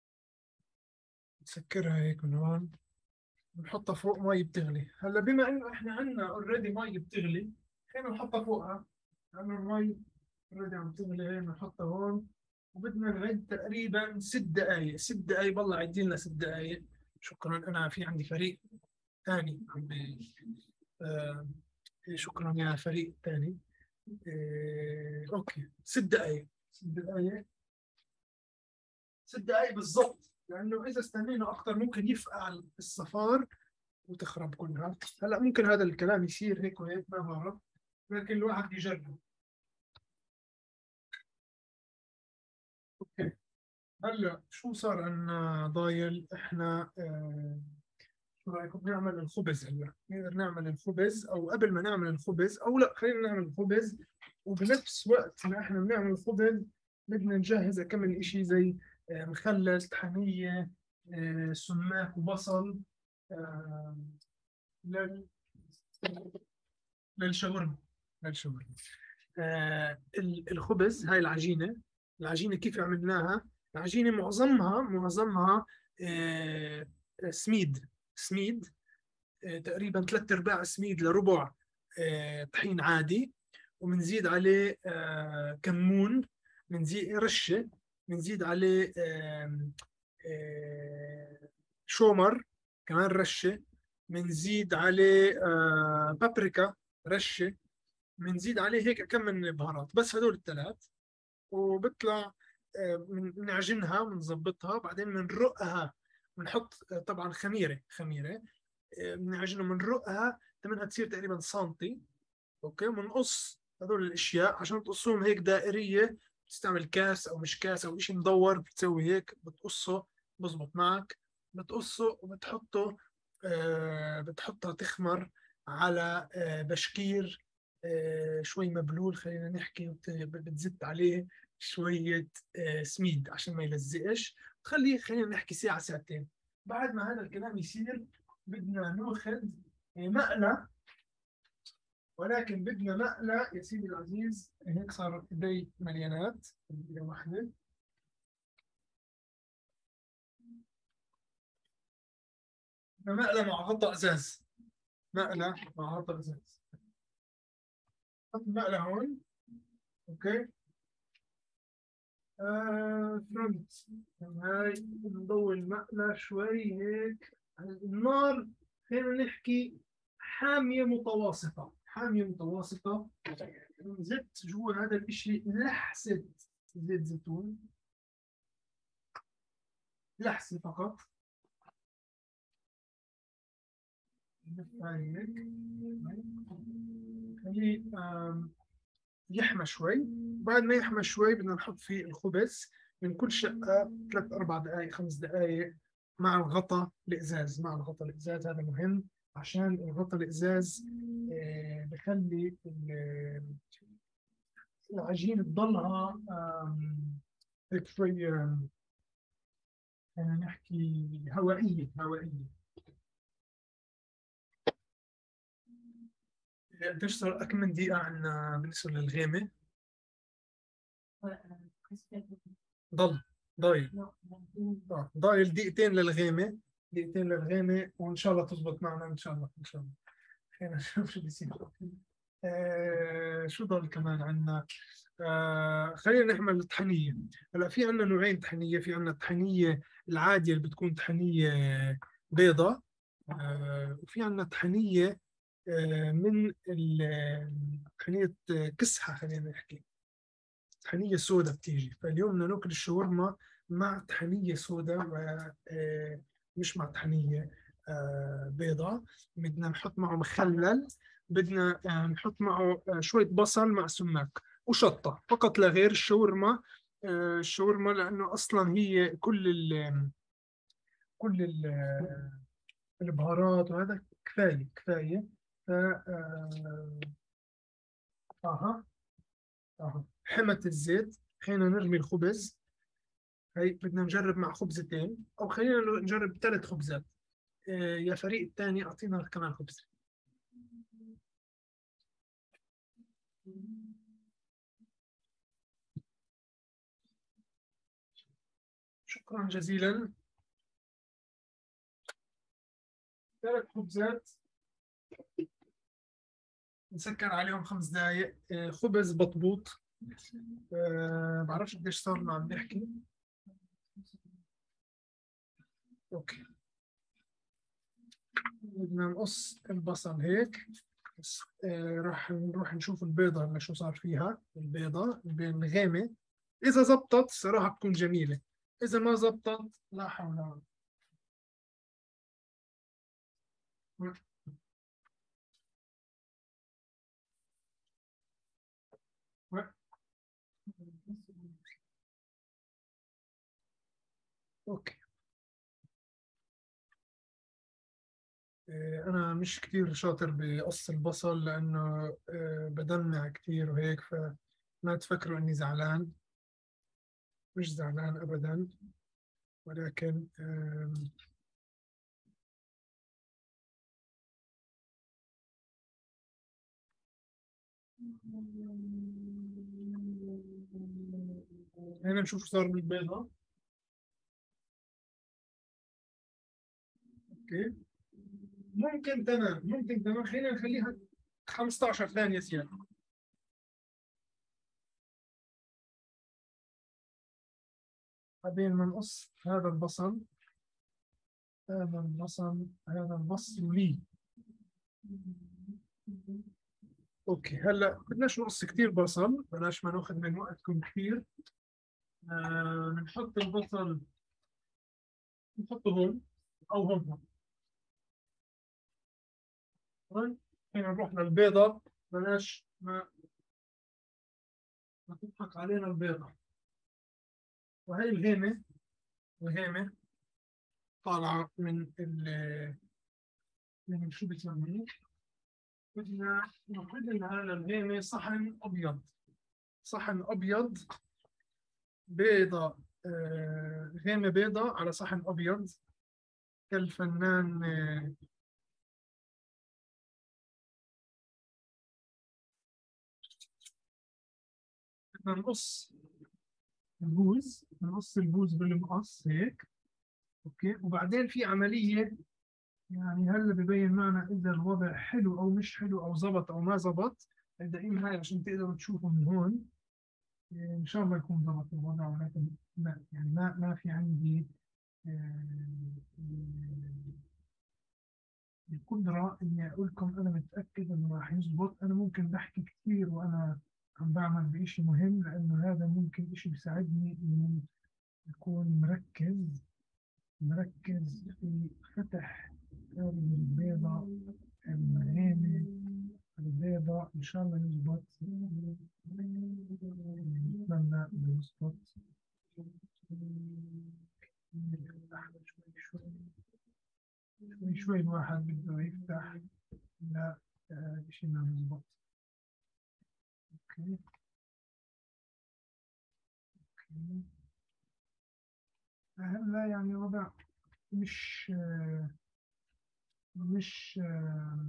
Speaker 1: نسكرها هيك من هون، نحطها فوق مي بتغلي. هلا بما إنه إحنا عندنا أوريدي مي بتغلي، خلينا نحطها فوقها، لأنه المي أوريدي عم تغلي. هي نحطها هون، وبدنا نعد تقريبا ست دقايق. ست دقايق، والله عدي لنا ست دقايق. شكرا، أنا في عندي فريق ثاني عم بي- آه شكرا يا فريق ثاني. آه أوكي، ست دقايق. ست دقايق، ست دقايق بالضبط. لأنه إذا استنينا أكثر ممكن يفقع الصفار وتخرب كلها. هلا ممكن هذا الكلام يصير هيك وهيك ما بعرف، لكن الواحد يجرب. اوكي، هلا شو صار عنا ضايل احنا؟ آه شو رايكم نعمل الخبز؟ هلا نقدر نعمل الخبز، او قبل ما نعمل الخبز، او لا خلينا نعمل الخبز وبنفس وقت ما احنا بنعمل الخبز بدنا نجهز كم من اشي زي آه مخلل، طحنية، آه سماق وبصل، آه لل- للشاورما للشاورما آه ال- الخبز، هاي العجينة. العجينة كيف عملناها؟ العجينة معظمها معظمها آه سميد سميد آه تقريبا ثلاث ارباع سميد لربع آه طحين عادي، وبنزيد عليه آه كمون، بنزيد رشة، بنزيد عليه آه آه شومر كمان رشة، بنزيد عليه آه بابريكا رشة، بنزيد عليه هيك كم من بهارات، بس هدول الثلاث. وبطلع آه، بن- بنعجنها بنظبطها، بعدين بنرقها، بنحط آه، طبعا خميرة خميرة آه، بنعجنها بنرقها منها تصير تقريبا سنتي. اوكي، بنقص هذول الاشياء عشان تقصوهم هيك دائرية. بتستعمل كاس او مش كاس او شيء مدور، بتسوي هيك بتقصه بزبط معك. بتقصه وبتحطه آه بتحطها تخمر على آه بشكير آه شوي مبلول خلينا نحكي، وبت- بتزت عليه شوية آه سميد عشان ما يلزقش. تخليه خلينا نحكي ساعة ساعتين. بعد ما هذا الكلام يصير بدنا ناخذ مقلة، ولكن بدنا مقلة يا سيدي العزيز. هيك صار ايدي مليانات، بدي واحدة. بدنا مقلة مع غطاء ازاز، مقلة مع غطاء ازاز. حط المقلة هون. اوكي، آه فرنت. هاي نضوي المقلة شوي هيك على النار، خلينا نحكي حامية متوسطة، حامية متوسطة. زدت جوا هذا الاشي لحسة زيت زيتون، لحسة فقط. هاي هيك خليه آم، يحمى شوي. بعد ما يحمى شوي بدنا نحط فيه الخبز من كل شقة ثلاث أربع دقائق خمس دقائق مع الغطاء الإزاز. مع الغطاء الإزاز هذا مهم، عشان الغطاء الإزاز آه، بخلي ال- العجينة تضلها آم، هيك شوي آم، خلينا نحكي هوائية هوائية. قديش صار كم من دقيقة عنا بالنسبة للغامة؟ ضل ضايل آه، ضايل دقيقتين للغامة، دقيقتين للغامة وإن شاء الله تزبط معنا إن شاء الله إن شاء الله. خلينا نشوف شو بيصير. آه شو ضل كمان عنا؟ آه خلينا نعمل الطحنية. هلا في عنا نوعين طحنية، في عنا الطحنية العادية اللي بتكون طحنية بيضة، آه وفي عنا طحنية آه من ال- طحنية كسحة خلينا نحكي، طحنية سوداء بتيجي. فاليوم بدنا ناكل الشاورما مع طحنية سوداء ومش مع طحنية آه، بيضاء. بدنا نحط معه مخلل، بدنا آه، نحط معه آه، شوية بصل مع سماق وشطة فقط لا غير. الشاورما آه، الشاورما لأنه أصلا هي كل ال كل ال البهارات وهذا كفاية كفاية. ف آه، أها أها حمت الزيت. خلينا نرمي الخبز. هي بدنا نجرب مع خبزتين، او خلينا نجرب ثلاث خبزات. آه، يا فريق الثاني اعطينا كمان خبز. شكرا جزيلا. ثلاث خبزات نسكر عليهم خمس دقائق. آه، خبز بطبوط. أه بعرفش قديش صار ما عم بحكي. اوكي، بدنا نقص البصل هيك بس. آه راح نروح نشوف البيضة اللي شو صار فيها. البيضة الغامة إذا زبطت صراحة بتكون جميلة، إذا ما زبطت لا حول ولا قوة. أوكي. آه، أنا مش كتير شاطر بقص البصل لأنه آه، بدمع كتير وهيك، فما تفكروا إني زعلان. مش زعلان أبدا، ولكن آم، هنا نشوف شو صار بالبيضة. أوكي. ممكن تمام، ممكن تمام، خلينا نخليها خمسة عشر ثانية زيادة. بعدين بنقص هذا البصل، هذا البصل هذا البصل لي. اوكي، هلا بدناش نقص كثير بصل، بلاش ما ناخذ من وقتكم كثير. آه بنحط البصل، نحطه هون او هون هون. هون. هنا نروح للبيضة، بلاش ما ما تضحك علينا البيضة. وهي الهيمة، الهيمة طالعة من ال من شو بتسميه. بدنا ناخذ لنا على الهيمة صحن أبيض، صحن أبيض، بيضة. آه هيمة بيضة على صحن أبيض كالفنان. آه بدنا نقص البوز، بنقص البوز بالمقص هيك. اوكي، وبعدين في عملية، يعني هلا ببين معنا اذا الوضع حلو او مش حلو او زبط او ما زبط. الدقيقة هاي عشان تقدروا تشوفوا من هون. إيه، ان شاء الله يكون زبط الوضع، ولكن لا يعني ما ما في عندي آه، القدرة اني اقول لكم انا متأكد انه راح يزبط. انا ممكن بحكي كثير وانا عم بعمل بإشي مهم، لانه هذا ممكن إشي بيساعدني اني اكون مركز، مركز في فتح هذه البيضة الهامة. البيضة إن شاء الله يزبط، نتمنى إنه يزبط. شوي شوي شوي شوي الواحد بده يفتح. لا، آه، شيء ما يزبط. أوكي. أوكي. هلا يعني وضع مش آه، مش آه،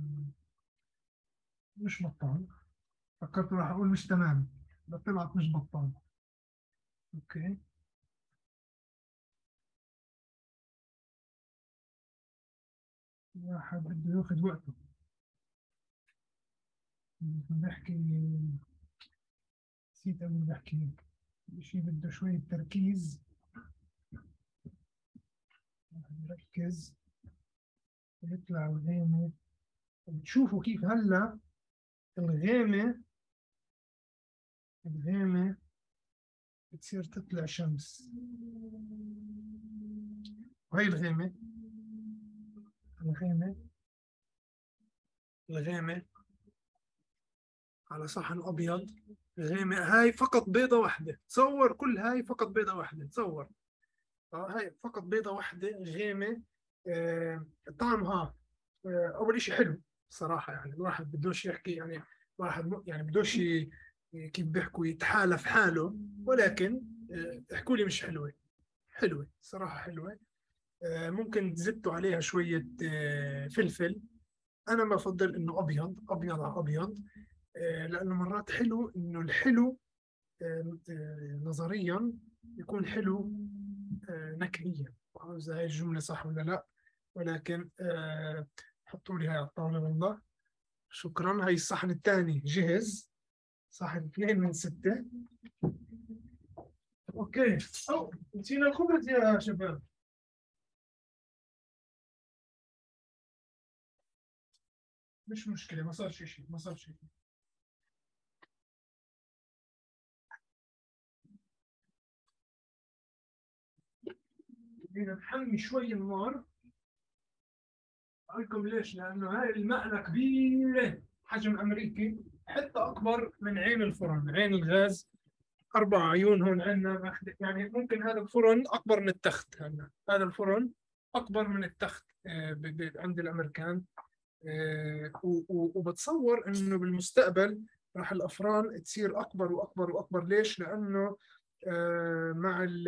Speaker 1: مش بطال. فكرت راح أقول مش تمام، بس طلعت مش بطال. أوكي. الواحد بده ياخذ وقته. بحكي، نسيت قبل بحكي شيء بده شوية تركيز. نركز ويطلع الغيمة. بتشوفوا كيف هلا الغيمة، الغيمة بتصير تطلع شمس. وهي الغيمة، الغيمة الغيمة على صحن أبيض. غيمة هاي فقط بيضة واحدة، تصور كل هاي فقط بيضة واحدة، تصور. آه هاي فقط بيضة واحدة غيمة. آه طعمها آه أول إشي حلو صراحة. يعني الواحد بدوش يحكي، يعني الواحد م- يعني بدوش ي- كيف بيحكوا يتحالف حاله، ولكن آه احكوا لي مش حلوة. حلوة صراحة، حلوة. آه ممكن تزتوا عليها شوية آه فلفل. أنا بفضل إنه أبيض، أبيض على أبيض. آه لأنه مرات حلو إنه الحلو آه آه نظريا يكون حلو آه، نكهية. ما إذا هاي الجملة صح ولا لا، ولكن آه، حطوا لي هاي على الطاولة والله. شكرا. هاي الصحن الثاني جهز، صحن اثنين من ستة. اوكي. أو نسينا الخبز يا شباب. مش مشكلة، ما صار شيء، ما صار شيء. بدنا نحمي شوي النار. أقول لكم ليش؟ لأنه هاي المقلة كبيرة، حجم أمريكي، حتى أكبر من عين الفرن، عين الغاز. أربع عيون هون عندنا، يعني ممكن هذا الفرن أكبر من التخت. هلا هذا الفرن أكبر من التخت آه، ب- ب- عند الأمريكان. آه، و- و- وبتصور إنه بالمستقبل راح الأفران تصير أكبر وأكبر وأكبر. ليش؟ لأنه آه، مع ال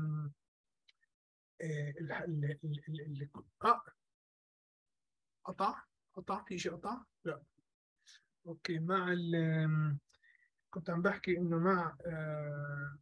Speaker 1: آه، ال- ال- ال- ال- ال- آه قطع قطع في شيء قطع؟ لا. أوكي. مع ال آم، كنت عم بحكي إنه مع آه،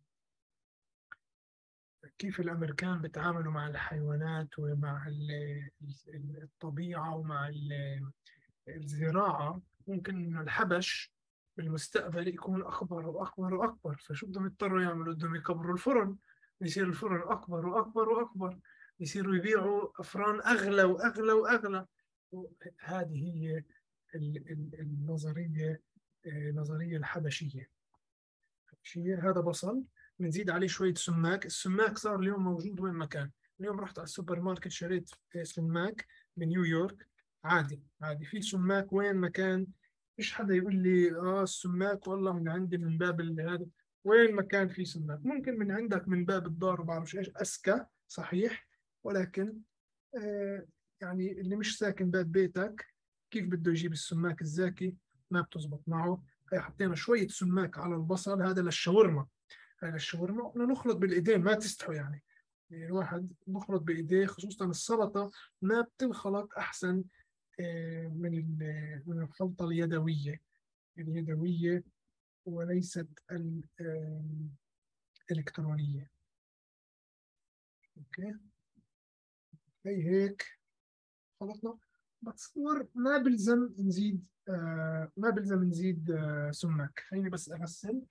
Speaker 1: كيف الأمريكان بيتعاملوا مع الحيوانات ومع ال- ال- الطبيعة ومع ال- الزراعة. ممكن إنه الحبش بالمستقبل يكون أكبر وأكبر وأكبر، فشو بدهم يضطروا يعملوا؟ بدهم يكبروا الفرن، يصير الفرن أكبر وأكبر وأكبر، يصيروا يبيعوا أفران أغلى وأغلى وأغلى. هذه هي ال- ال- النظرية، آه، نظرية الحبشية. شيء هذا بصل، بنزيد عليه شوية سماك. السماك صار اليوم موجود وين ما كان. اليوم رحت على السوبر ماركت شريت سماك بنيويورك. عادي عادي في سماك وين ما كان. مش حدا يقول لي اه السماك والله من عندي من باب ال- هذا. وين ما كان في سماك. ممكن من عندك من باب الدار وبعرفش ايش أذكى صحيح، ولكن آه يعني اللي مش ساكن باب بيتك كيف بده يجيب السماك الزاكي؟ ما بتزبط معه. هي حطينا شوية سماك على البصل، هذا للشاورما. هذا الشاورما بدنا نخلط بالإيدين، ما تستحوا يعني. يعني الواحد بخلط بإيديه، خصوصا السلطة ما بتنخلط أحسن آه، من ال- من الخلطة اليدوية. اليدوية وليست ال- آه، الإلكترونية. أوكي. هي هيك خلطنا. بتصور ما بلزم نزيد آه ما بلزم نزيد آه سماك. خليني بس أغسل.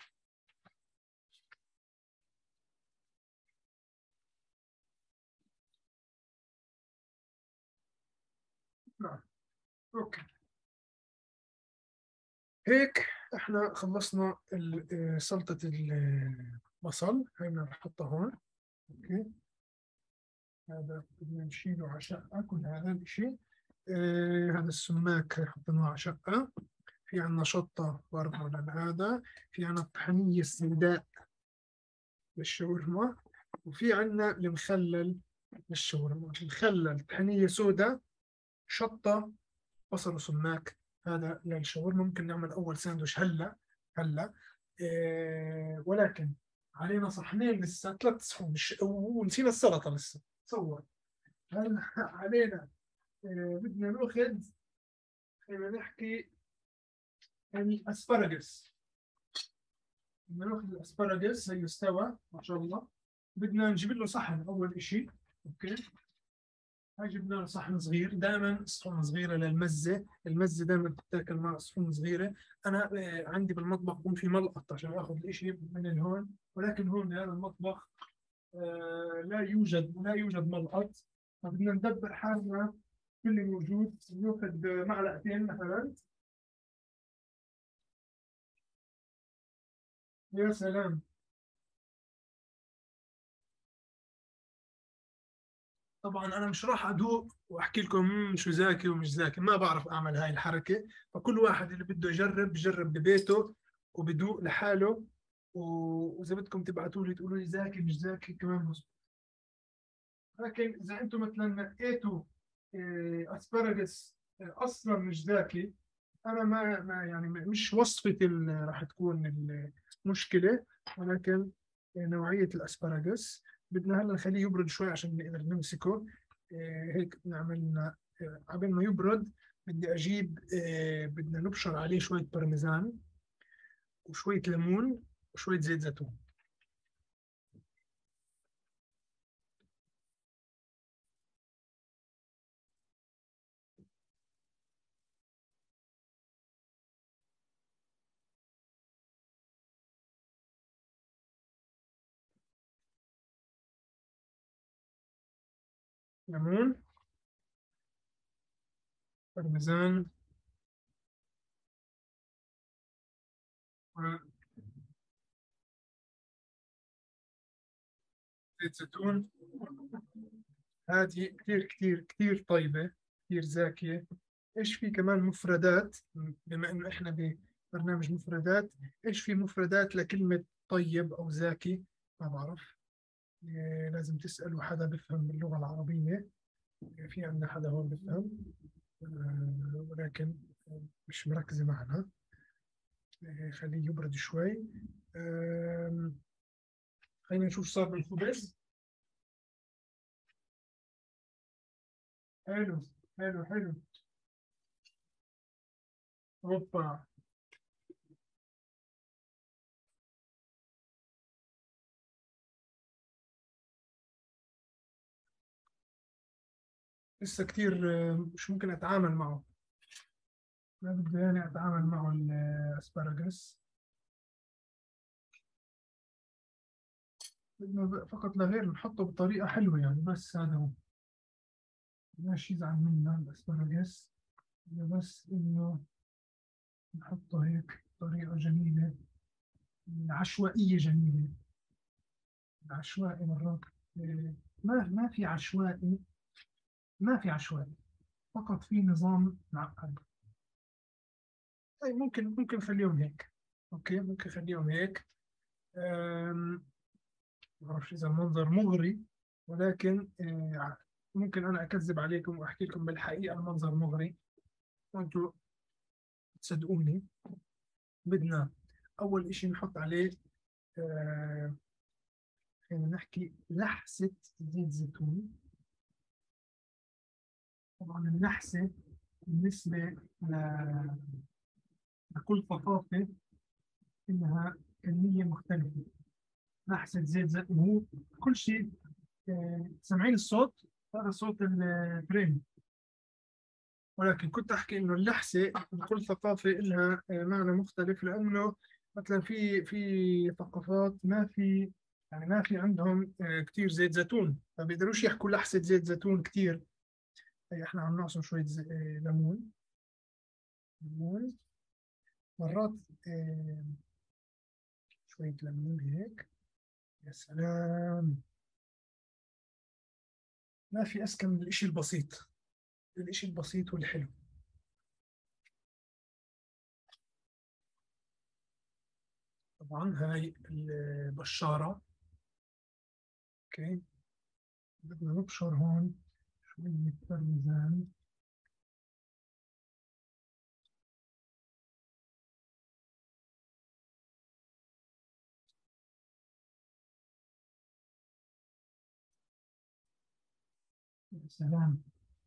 Speaker 1: نعم. أوكي. هيك احنا خلصنا ال- آه، سلطة البصل. هاي بدنا نحطها هون. اوكي. هذا بدنا نشيله على شقة، كل هذا الاشي. آه هذا السماك حطيناه على شقة. في عنا شطة برضه لهذا. في عنا الطحينية السوداء للشاورما. وفي عنا المخلل للشاورما. المخلل طحينية سوداء، شطة، بصل وسماك. هذا للشاورما. ممكن نعمل أول ساندويش هلا. هلا إيه، ولكن علينا صحنين لسه، ثلاث صحون مش- ونسينا السلطة لسه. تصور هلا علينا إيه، بدنا ناخذ، خلينا نحكي الأسبرجس. بدنا ناخذ الأسبرجس، هي استوى ما شاء الله. بدنا نجيب له صحن أول إشي. أوكي. هاي جبنا له صحن صغير. دائما صحن صغيره للمزه. المزه دائما بتاكل مع صحن صغيره. انا آه، عندي بالمطبخ بكون في ملقط عشان اخذ الاشي من الهون، ولكن هون بهذا المطبخ آه، لا يوجد لا يوجد ملقط. فبدنا ندبر حالنا باللي موجود. ناخذ معلقتين مثلا. يا سلام. طبعا انا مش راح ادوق واحكي لكم مم، شو زاكي ومش زاكي. ما بعرف اعمل هاي الحركه. فكل واحد اللي بده يجرب بجرب ببيته وبدوق لحاله. و- واذا بدكم تبعتوا لي تقولوا لي زاكي مش زاكي كمان مظبوط. لكن اذا انتم مثلا نقيتوا آه، اسبرغس آه، اصلا مش زاكي، انا ما ما يعني مش وصفتي ال- راح تكون المشكله. ولكن نوعيه الاسبرغس. بدنا هلا نخليه يبرد شوي عشان نقدر نمسكه. آه، هيك نعمل لنا آه، قبل ما يبرد. بدي اجيب آه، بدنا نبشر عليه شويه بارميزان وشويه ليمون وشويه زيت زيتون. ليمون، بارميزان، وزيت زيتون. هذه كثير كثير كثير طيبة، كثير زاكية. إيش في كمان مفردات، بما إنه إحنا ببرنامج مفردات، إيش في مفردات لكلمة طيب أو زاكي؟ ما بعرف. إيه، لازم تسألوا حدا بفهم باللغة العربية. في عندنا حدا هون بفهم، آه، ولكن مش مركزة معنا. إيه، خليه يبرد شوي. آم، خلينا نشوف صار بالخبز. حلو حلو حلو. اوبا. لسه كتير، آه، مش ممكن اتعامل معه. لا بدي يعني اتعامل معه الاسبراجس. بدنا ب- فقط لا غير نحطه بطريقة حلوة يعني، بس هذا هو. ماشي يزعل منا الاسبراجس، بس انه نحطه هيك بطريقة جميلة، عشوائية جميلة. عشوائي مرات، آه، ما ما في عشوائي، ما في عشوائي، فقط في نظام معقد. أي ممكن ممكن خليهم هيك. اوكي ممكن خليهم هيك. أم، ما بعرفش اذا المنظر مغري، ولكن آه، ممكن انا اكذب عليكم واحكي لكم بالحقيقه المنظر مغري وانتم تصدقوني. بدنا اول اشي نحط عليه، آه، خلينا نحكي لحسه زيت زيتون. طبعا اللحسه بالنسبه ل- لكل ثقافه انها كميه مختلفه. لحسه زيت زيتون هو كل شيء. آه، سامعين الصوت؟ هذا صوت الفريم. ولكن كنت أحكي إنه اللحسة بكل ثقافة لها آه، معنى مختلف، لأنه مثلا في في ثقافات ما في، يعني ما في عندهم آه، كتير زيت زيتون، ما بيقدروش يحكوا لحسة زيت زيتون كتير. آه، إحنا عم نعصر شوية زي- آه، ليمون. ليمون مرات، آه، شوية ليمون هيك. يا سلام. ما في أذكى من الإشي البسيط، الإشي البسيط والحلو. طبعا هاي البشارة. اوكي. بدنا نبشر هون شوية بارميزان. يا سلام.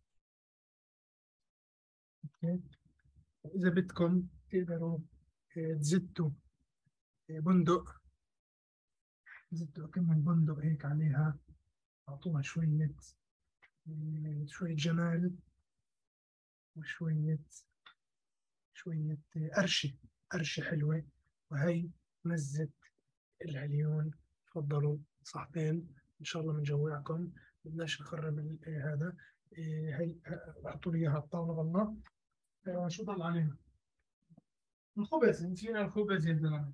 Speaker 1: اوكي. إذا بدكم تقدروا آه، تزتوا آه، بندق. زتوا كم بندق هيك عليها، أعطوها شوية، آه، شوية جمال، وشوية شوية آه، قرشة، قرشة حلوة. وهي مزة العليون. تفضلوا صحتين، إن شاء الله بنجوعكم. بدناش نخرب ال- آه، هذا. آه، هي آه، حطوا لي إياها على الطاولة والله. آه، شو ضل علينا؟ الخبز، نسينا الخبز يا زلمة.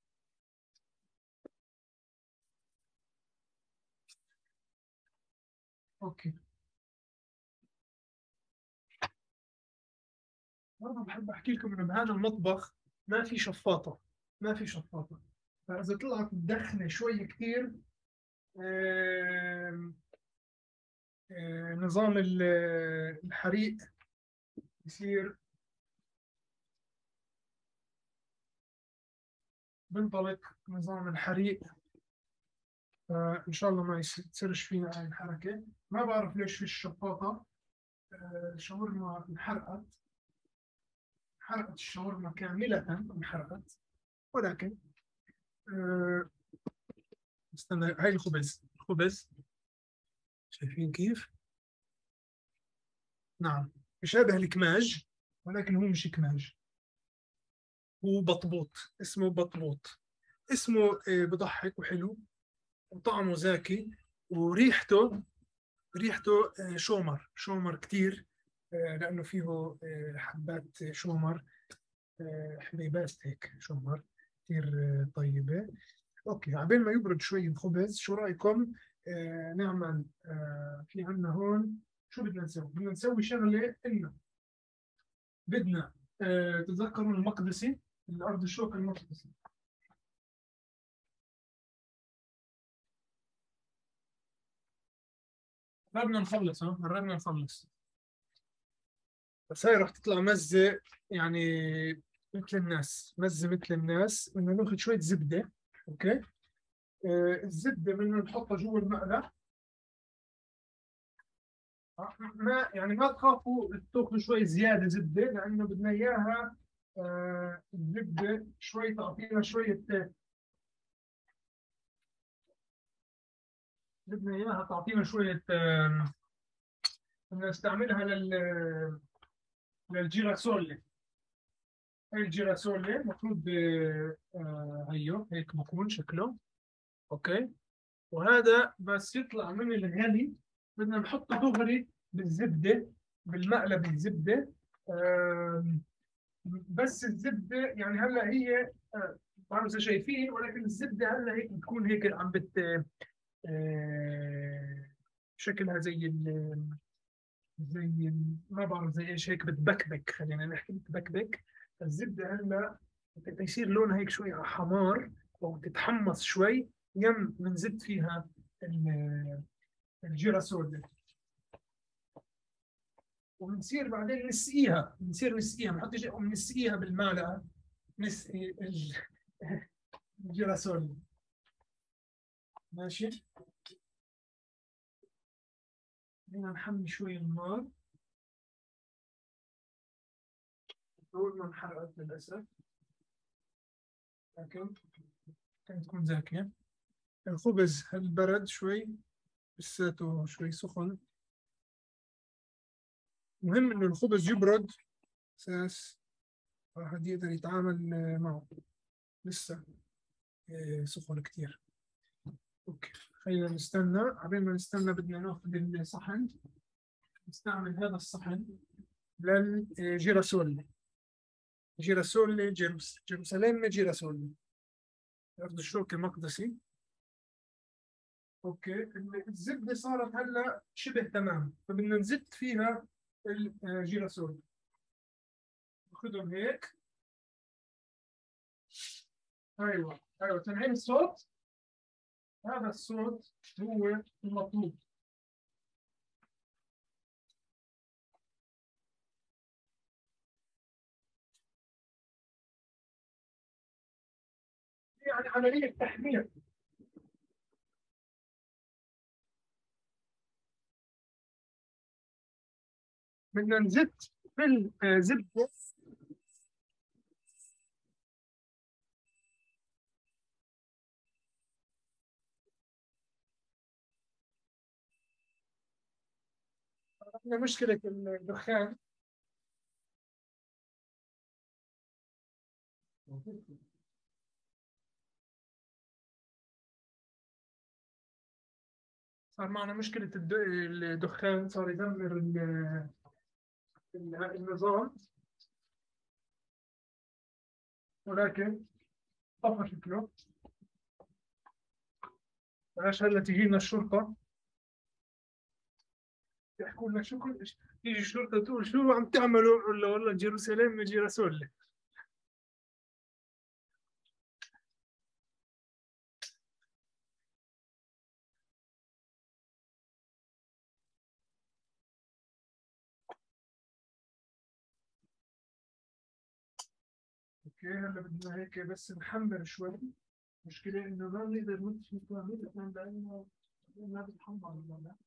Speaker 1: اوكي. برضه بحب احكي لكم انه بهذا المطبخ ما في شفاطة، ما في شفاطة. فاذا طلعت الدخنة شوي كثير، آم، آم، نظام ال- الحريق يصير بنطلق. نظام الحريق، فان شاء الله ما يصير- تصيرش فينا هاي الحركة. ما بعرف ليش في الشفاطة. آه، الشاورما انحرقت، حرقت الشاورما كاملة، انحرقت. ولكن آه، استنى، هاي الخبز، الخبز شايفين كيف؟ نعم. يشابه الكماج، ولكن هو مش كماج، هو بطبوط. اسمه بطبوط. اسمه آه، بضحك وحلو، وطعمه زاكي، وريحته، ريحته آه، شومر، شومر كتير. آه، لأنه فيه آه، حبات شومر، آه، حبيبات هيك شومر كتير آه، طيبة. أوكي، عبين ما يبرد شوي الخبز، شو رأيكم آه نعمل آه في عندنا هون شو بدنا نسوي؟ بدنا نسوي شغله انه بدنا آه تتذكروا المقدسي، الارض الشوك المقدسي. قربنا نخلص، ها قربنا نخلص. بس هاي راح تطلع مزه يعني مثل الناس، مزه مثل الناس. بدنا ناخذ شويه زبده. اوكي. آه الزبده بدنا نحطها جوا المقله. ما يعني ما تخافوا تاخذوا شوي زياده زبده، لانه بدنا اياها آه الزبده شوي تعطينا شويه، بدنا اياها تعطينا شويه آه بدنا نستعملها لل للجيراسول. هاي الجيراسول المفروض آه آه، هيو هيك بكون شكله. اوكي. وهذا بس يطلع من الغلي بدنا نحطه دغري بالزبده، بالمقلب الزبده. آم، بس الزبده يعني هلا هي آه، بعرف اذا شايفين، ولكن الزبده هلا هيك بتكون هيك عم بت آه، شكلها زي ال زي ال- ما بعرف زي ايش، هيك بتبكبك، خلينا نحكي بتبكبك. الزبده هلا يصير لونها هيك شوي حمار او تتحمص شوي، يم بنزيد فيها ال- الجيراسول، وبنصير بعدين نسقيها، بنصير نسقيها، بنحط شيء وبنسقيها بالمعلقه، نسقي ال- الجيراسول. ماشي. بدنا نحمي شوي النار. أول ما انحرقت للأسف، لكن كانت تكون زاكية. الخبز هل برد شوي؟ لساته شوي سخن. مهم إنه الخبز يبرد أساس الواحد يقدر يتعامل آه، معه. لسه آه، سخن كتير. أوكي. خلينا نستنى. قبل ما نستنى بدنا ناخذ الصحن، نستعمل هذا الصحن للجيراسول. جيراسول جيروس جيروساليم جيراسول، أرض الشوك المقدسي. اوكي. الزبده صارت هلا شبه تمام، فبدنا نزت فيها الجيراسول. ناخذهم هيك. ايوه ايوه، سامعين الصوت؟ هذا الصوت هو المطلوب. يعني عمليه تحمير. بدنا نزت في الزبده. عندنا مشكله الدخان. صار معنا مشكله الد- الدخان، صار يدمر ال- ال- النظام. ولكن طفى شكله. بلاش هلا تجينا الشرطه يحكوا لنا شو كل شيء، تيجي الشرطه تقول شو عم تعملوا؟ نقول له والله جيروساليم يجي رسول. اوكي. هلا بدنا هيك بس نحمر شوي. المشكله انه ما بنقدر نطفي كامل لانه ما بتحمر ولا.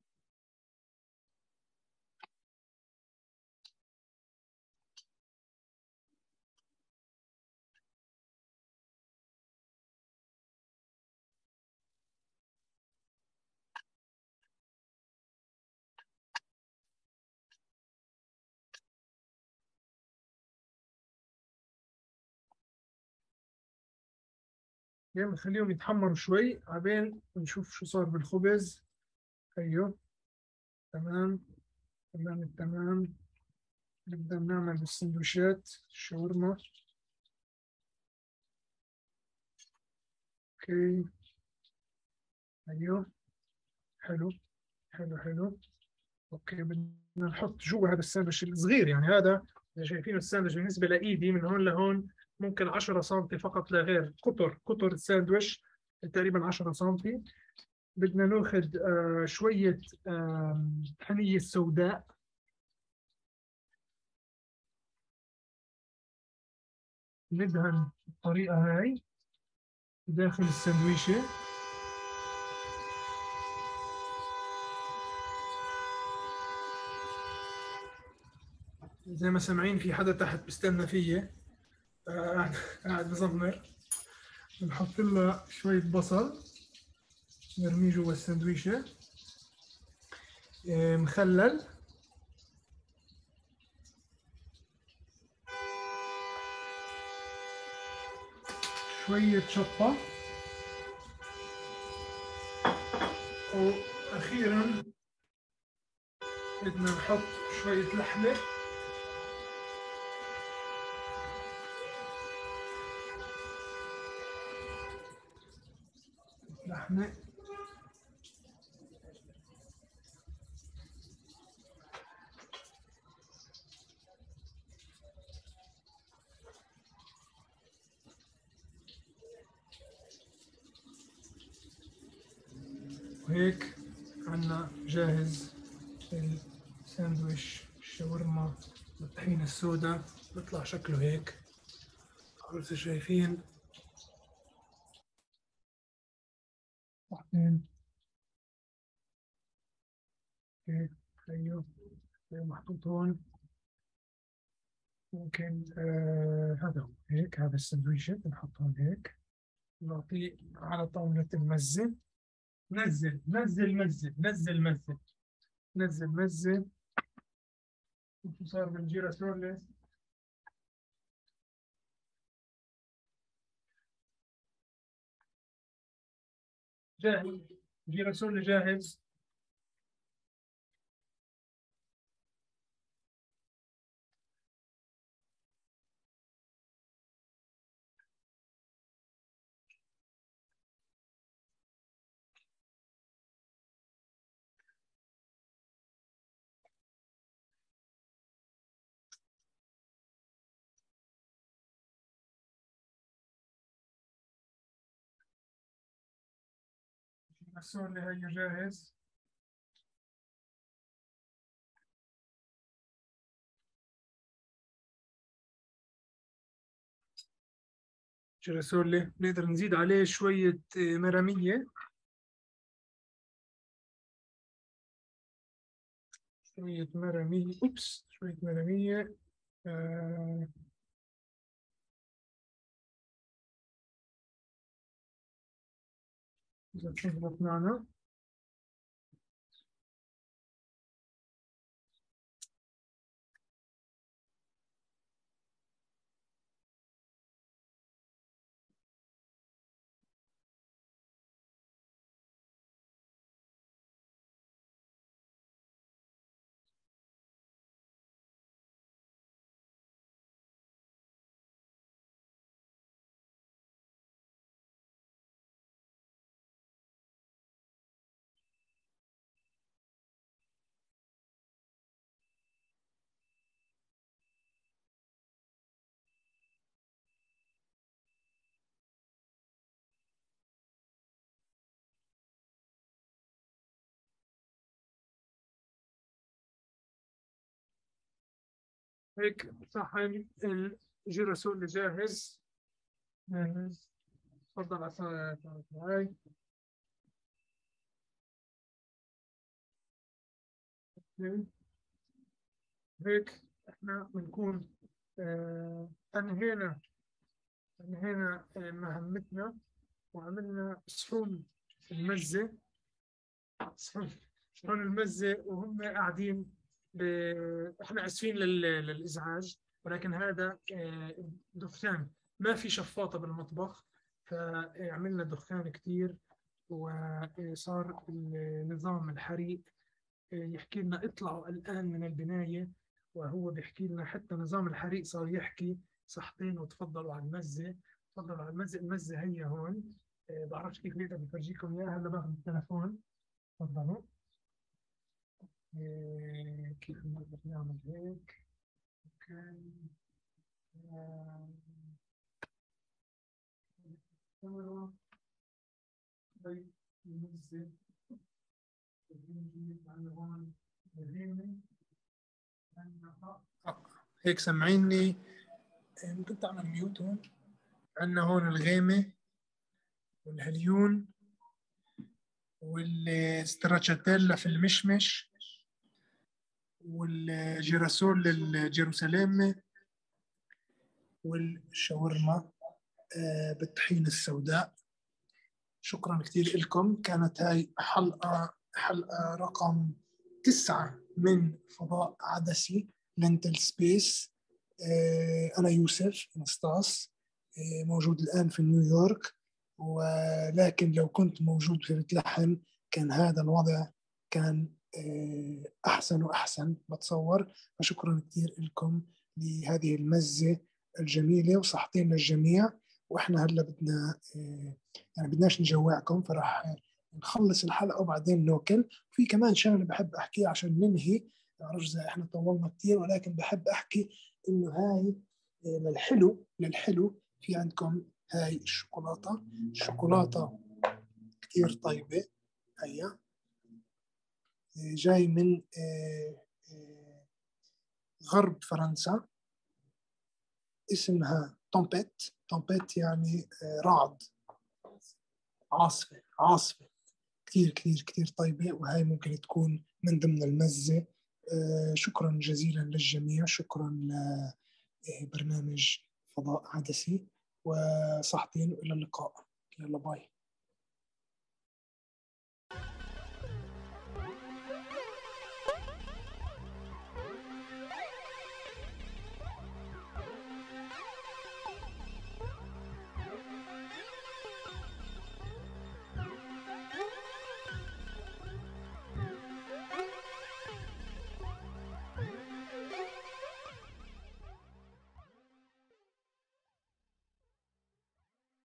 Speaker 1: يعني بنخليهم يتحمروا شوي عبين نشوف شو صار بالخبز. ايوه. تمام. تمام التمام. نبدأ نعمل السندويشات الشاورما. اوكي. ايوه. حلو حلو حلو. اوكي، بدنا نحط جوا هذا الساندويتش الصغير، يعني هذا اللي شايفينه الساندويتش بالنسبه لايدي من هون لهون ممكن عشرة سم فقط لا غير، قطر قطر الساندويتش تقريبا عشرة سم. بدنا ناخذ آه شويه آه حنيه سوداء، ندهن بالطريقه هاي داخل الساندويشه. زي ما سامعين في حدا تحت بيستنى فيي، آه، قاعد قاعد بزمر. بنحط لها شوية بصل نرميه جوا السندويشة، آه، مخلل، شوية شطة، وأخيرا بدنا نحط شوية لحمة. لحمة وهيك عنا جاهز الساندويش الشاورما بالطحينة السوداء. بيطلع شكله هيك مثل شايفين. بعدين هيك خيو محطوط هون. ممكن آه هذا هو هيك، هذا السندويشة بنحطه هون هيك، نعطيه على طاولة المزة. نزل نزل نزل نزل نزل نزل نزل. شو صار بالجيراسول؟ جاهز، الجيراسول جاهز. الجيراسول هي جاهز. جيراسول نقدر نزيد عليه شوية آه، مرامية، شوية مرامية، أوبس، شوية مرامية. آه إذا تظبط معنا. هيك صحن الجيراسول جاهز. جاهز. تفضل عساك هاي. هيك احنا بنكون آه انهينا انهينا آه، مهمتنا، وعملنا صحون المزة. صحون صحون المزة وهم قاعدين ب... احنا اسفين لل... للازعاج، ولكن هذا آه دخان، ما في شفاطة بالمطبخ، فعملنا دخان كتير، وصار نظام الحريق يحكي لنا اطلعوا الآن من البناية. وهو بيحكي لنا حتى نظام الحريق صار يحكي صحتين وتفضلوا على المزة. تفضلوا على المزة، المزة هي هون. آه، بعرفش كيف نقدر نفرجيكم إياها، هلا باخذ التلفون. تفضلوا. إيه، كيف نقدر نعمل هيك؟ اوكي. آه، كاميرا. طيب، ننزل. نجيب عندنا هون الهيمة. عندنا آه، هيك سامعيني؟ إيه، ممكن تعمل ميوت هون. عندنا هون الغيمة والهليون والستراتشاتيلا في المشمش والجيراسول الجيروساليمي والشاورما آه، بالطحينة السوداء. شكرا كثير لكم. كانت هاي حلقة حلقة رقم تسعة من فضاء عدسي لينتل سبيس. أنا يوسف نسطاس، آه، موجود الآن في نيويورك، ولكن لو كنت موجود في بيت لحم كان هذا الوضع كان آه، أحسن وأحسن بتصور. فشكرا كثير لكم لهذه المزة الجميلة، وصحتين للجميع. وإحنا هلا بدنا آه، يعني بدناش نجوعكم، فراح نخلص الحلقة وبعدين ناكل. في كمان شغلة بحب أحكيها عشان ننهي. بعرفش إذا إحنا طولنا كثير، ولكن بحب أحكي إنه هاي آه، للحلو للحلو في عندكم هاي الشوكولاتة. الشوكولاتة كثير طيبة. هيا آه، جاي من آه، آه، غرب فرنسا. اسمها تومبيت. تومبيت يعني آه، رعد، عاصفة عاصفة. كثير كثير كثير طيبة، وهي ممكن تكون من ضمن المزة. آه، شكرا جزيلا للجميع. شكرا لبرنامج فضاء عدسي، وصحتين، وإلى اللقاء. يلا باي.